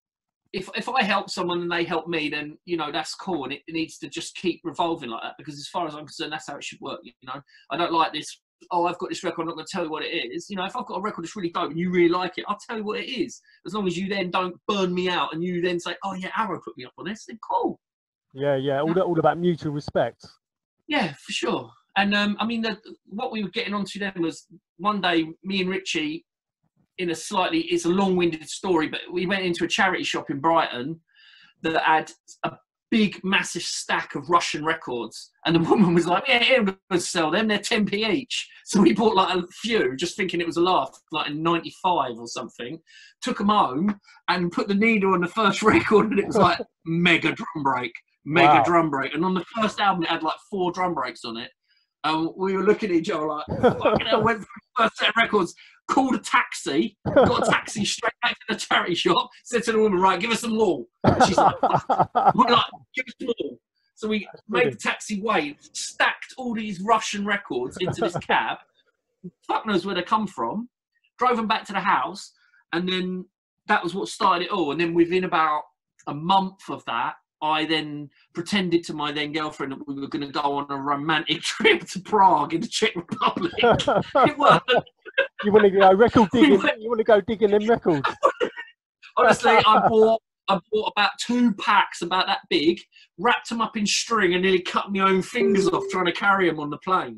if if I help someone and they help me, then you know that's cool, and it, it needs to just keep revolving like that. Because as far as I'm concerned, that's how it should work. You know, I don't like this. Oh, I've got this record, I'm not going to tell you what it is. You know, if I've got a record that's really dope and you really like it, I'll tell you what it is. As long as you then don't burn me out and you then say, oh yeah, Arrow put me up on this, then cool. Yeah, yeah. All that, all about mutual respect. Yeah, for sure. And um, I mean, the, what we were getting onto then was one day, me and Richie, in a slightly, it's a long-winded story, but we went into a charity shop in Brighton that had a big, massive stack of Russian records. And the woman was like, yeah, I'm going to sell them. They're ten p each. So we bought like a few, just thinking it was a laugh, like in ninety-five or something. Took them home and put the needle on the first record, and it was like mega drum break, mega Wow. drum break. And on the first album, it had like four drum breaks on it. And we were looking at each other like, fucking hell, went for the first set of records, called a taxi, got a taxi straight back to the charity shop, said to the woman, right, give us some more. And she's like, fuck. We're like, give us more. So we That's made brilliant. the taxi wait, stacked all these Russian records into this cab. Fuck knows where they come from. Drove them back to the house, and then that was what started it all. And then within about a month of that, I then pretended to my then girlfriend that we were going to go on a romantic trip to Prague in the Czech Republic. It worked. You want to go record We digging? went- You want to go digging them records? Honestly, I bought I bought about two packs about that big, wrapped them up in string, and nearly cut my own fingers off trying to carry them on the plane.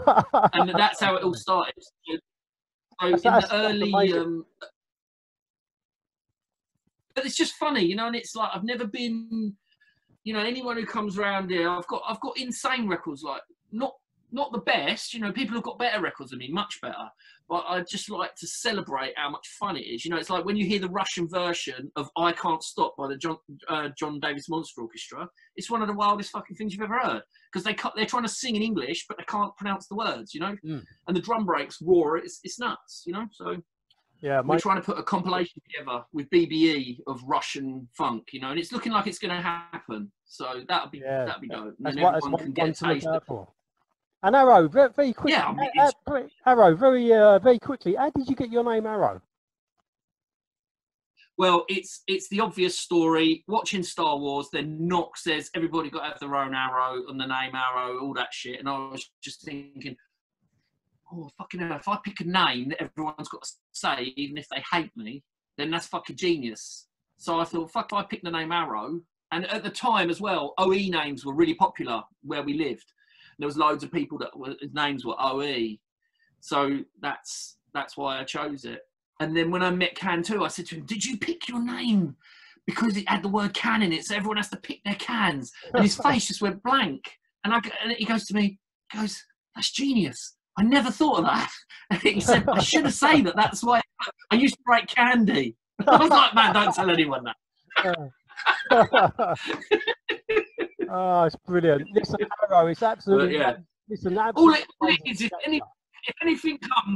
And that's how it all started. So That's- in that's- the that's early, amazing. um, but it's just funny, you know. And it's like I've never been, you know, anyone who comes around here, I've got I've got insane records, like not not the best, you know. People have got better records than me, much better. But I just like to celebrate how much fun it is. You know, it's like when you hear the Russian version of "I Can't Stop" by the John uh, John Davis Monster Orchestra. It's one of the wildest fucking things you've ever heard because they cut, they're trying to sing in English, but they can't pronounce the words. You know, Mm. and the drum breaks roar. It's it's nuts. You know, so. Yeah, We're mate. trying to put a compilation together with B B E of Russian funk, you know, and it's looking like it's going to happen. So that'll be Yeah, that'll be dope. And That's then what. That's everyone one, can one get a to look taste. out Of, for. And Arrow, very, very quickly. Yeah, I mean, uh, it's- uh, very- Arrow, very, uh, very quickly. How did you get your name, Arrow? well, it's it's the obvious story. Watching Star Wars, then Knox says everybody got to have their own arrow and the name Arrow, all that shit, and I was just thinking, oh fucking hell! If I pick a name that everyone's got to say, even if they hate me, then that's fucking genius. So I thought, fuck, if I pick the name Arrow. And at the time as well, O E names were really popular where we lived. There was loads of people that were, his names were O E. So that's that's why I chose it. And then when I met Cantu, I said to him, did you pick your name? Because it had the word can in it, so everyone has to pick their cans. And his face just went blank. And, I, and he goes to me, he goes, that's genius. I never thought of that. And he said, I should have said that. That's why I used to write Candy. I was like, man, don't tell anyone that. Oh, it's brilliant. Listen, Arrow, it's absolutely But, yeah. Listen, all it, all it is, if, any, if anything comes,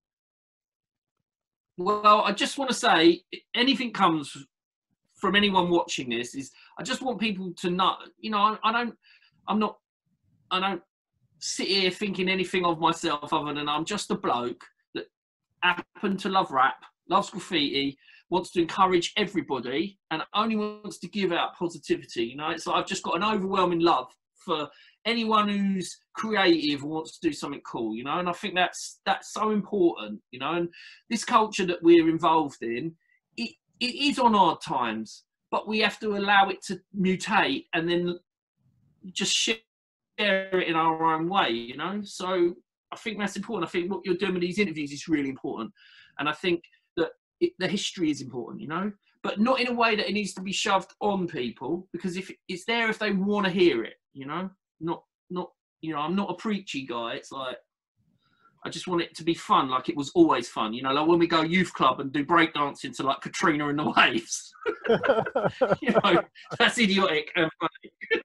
well, I just want to say, anything comes from anyone watching this, is I just want people to know, you know, I, I don't, I'm not, I don't sit here thinking anything of myself other than I'm just a bloke that happened to love rap, loves graffiti, wants to encourage everybody, and only wants to give out positivity. You know, it's like I've just got an overwhelming love for anyone who's creative and wants to do something cool, you know, and I think that's that's so important, you know, and this culture that we're involved in, it, it is on hard times, but we have to allow it to mutate and then just share it in our own way, you know. So I think that's important. I think what you're doing with these interviews is really important, and I think that it, the history is important, you know, but not in a way that it needs to be shoved on people, because if it's there if they want to hear it, you know, not not you know, I'm not a preachy guy. It's like I just want it to be fun, like it was always fun, you know, like when we go youth club and do breakdancing to like Katrina and the Waves. You know, that's idiotic and funny.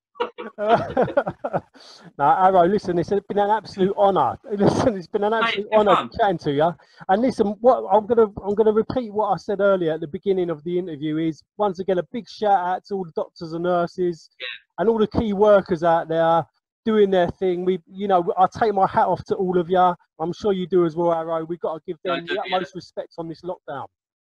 Now, Arrow, listen, it's been an absolute honour. Listen, it's been an absolute Mate, honour chatting to you. And listen, what I'm gonna I'm gonna repeat what I said earlier at the beginning of the interview is, once again, a big shout out to all the doctors and nurses, yeah, and all the key workers out there doing their thing. We, you know, I take my hat off to all of you. I'm sure you do as well, Arrow. We've got to give them do, the utmost yeah. respect on this lockdown.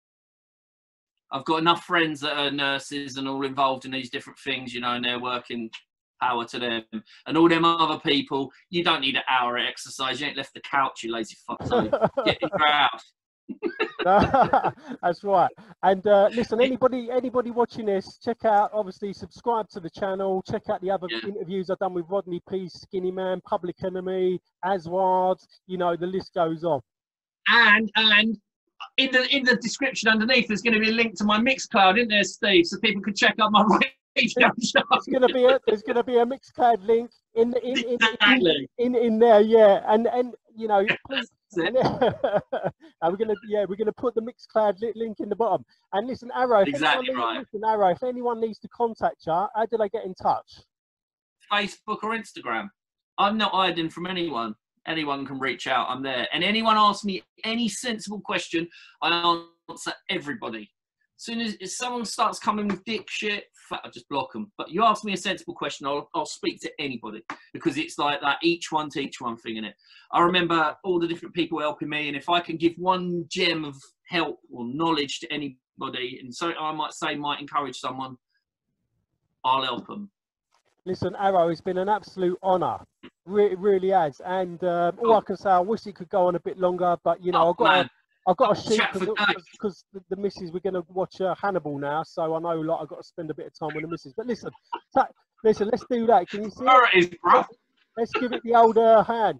I've got enough friends that are nurses and all involved in these different things, you know, and they're working. Power to them. And all them other people, you don't need an hour of exercise. You ain't left the couch, you lazy fuck. So get in your house. That's right. And uh, listen, anybody anybody watching this, check out, obviously subscribe to the channel, check out the other yeah. interviews I've done with Rodney P, Skinny Man, Public Enemy, Aswad, you know, the list goes on. And and in the in the description underneath there's going to be a link to my Mixcloud, isn't there, Steve? So people can check out my There's gonna be a there's gonna be a Mixcloud link in in in, exactly. in, in in there, yeah, and and you know, please, and, and we're gonna yeah we're gonna put the Mixcloud link in the bottom. And listen, Arrow, if exactly anyone right. needs, listen, Arrow, if anyone needs to contact you, how do they get in touch? Facebook or Instagram. I'm not hiding from anyone. Anyone can reach out. I'm there, and anyone asks me any sensible question, I answer everybody. As soon as if someone starts coming with dick shit, I just block them. But you ask me a sensible question, I'll, I'll speak to anybody, because it's like that each one teach one thing in it. I remember all the different people helping me, and if I can give one gem of help or knowledge to anybody, and so I might say might encourage someone, I'll help them. Listen, Arrow, it's been an absolute honour. It really has. And um, all oh. I can say, I wish it could go on a bit longer, but you know, oh, I've got man. to, I've got a shoot because the, the missus, we're going to watch uh, Hannibal now, so I know like I've got to spend a bit of time with the missus. But listen, listen, let's do that. Can you see Where it is, bro? Let's, let's give it the old uh, hand.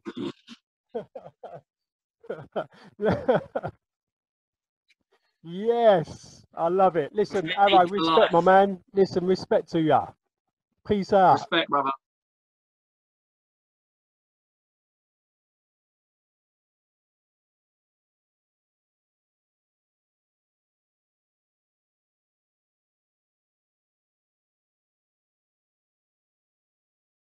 Yes, I love it. Listen, Arrow, respect, my man. Listen, respect to ya. Peace out. Respect, brother.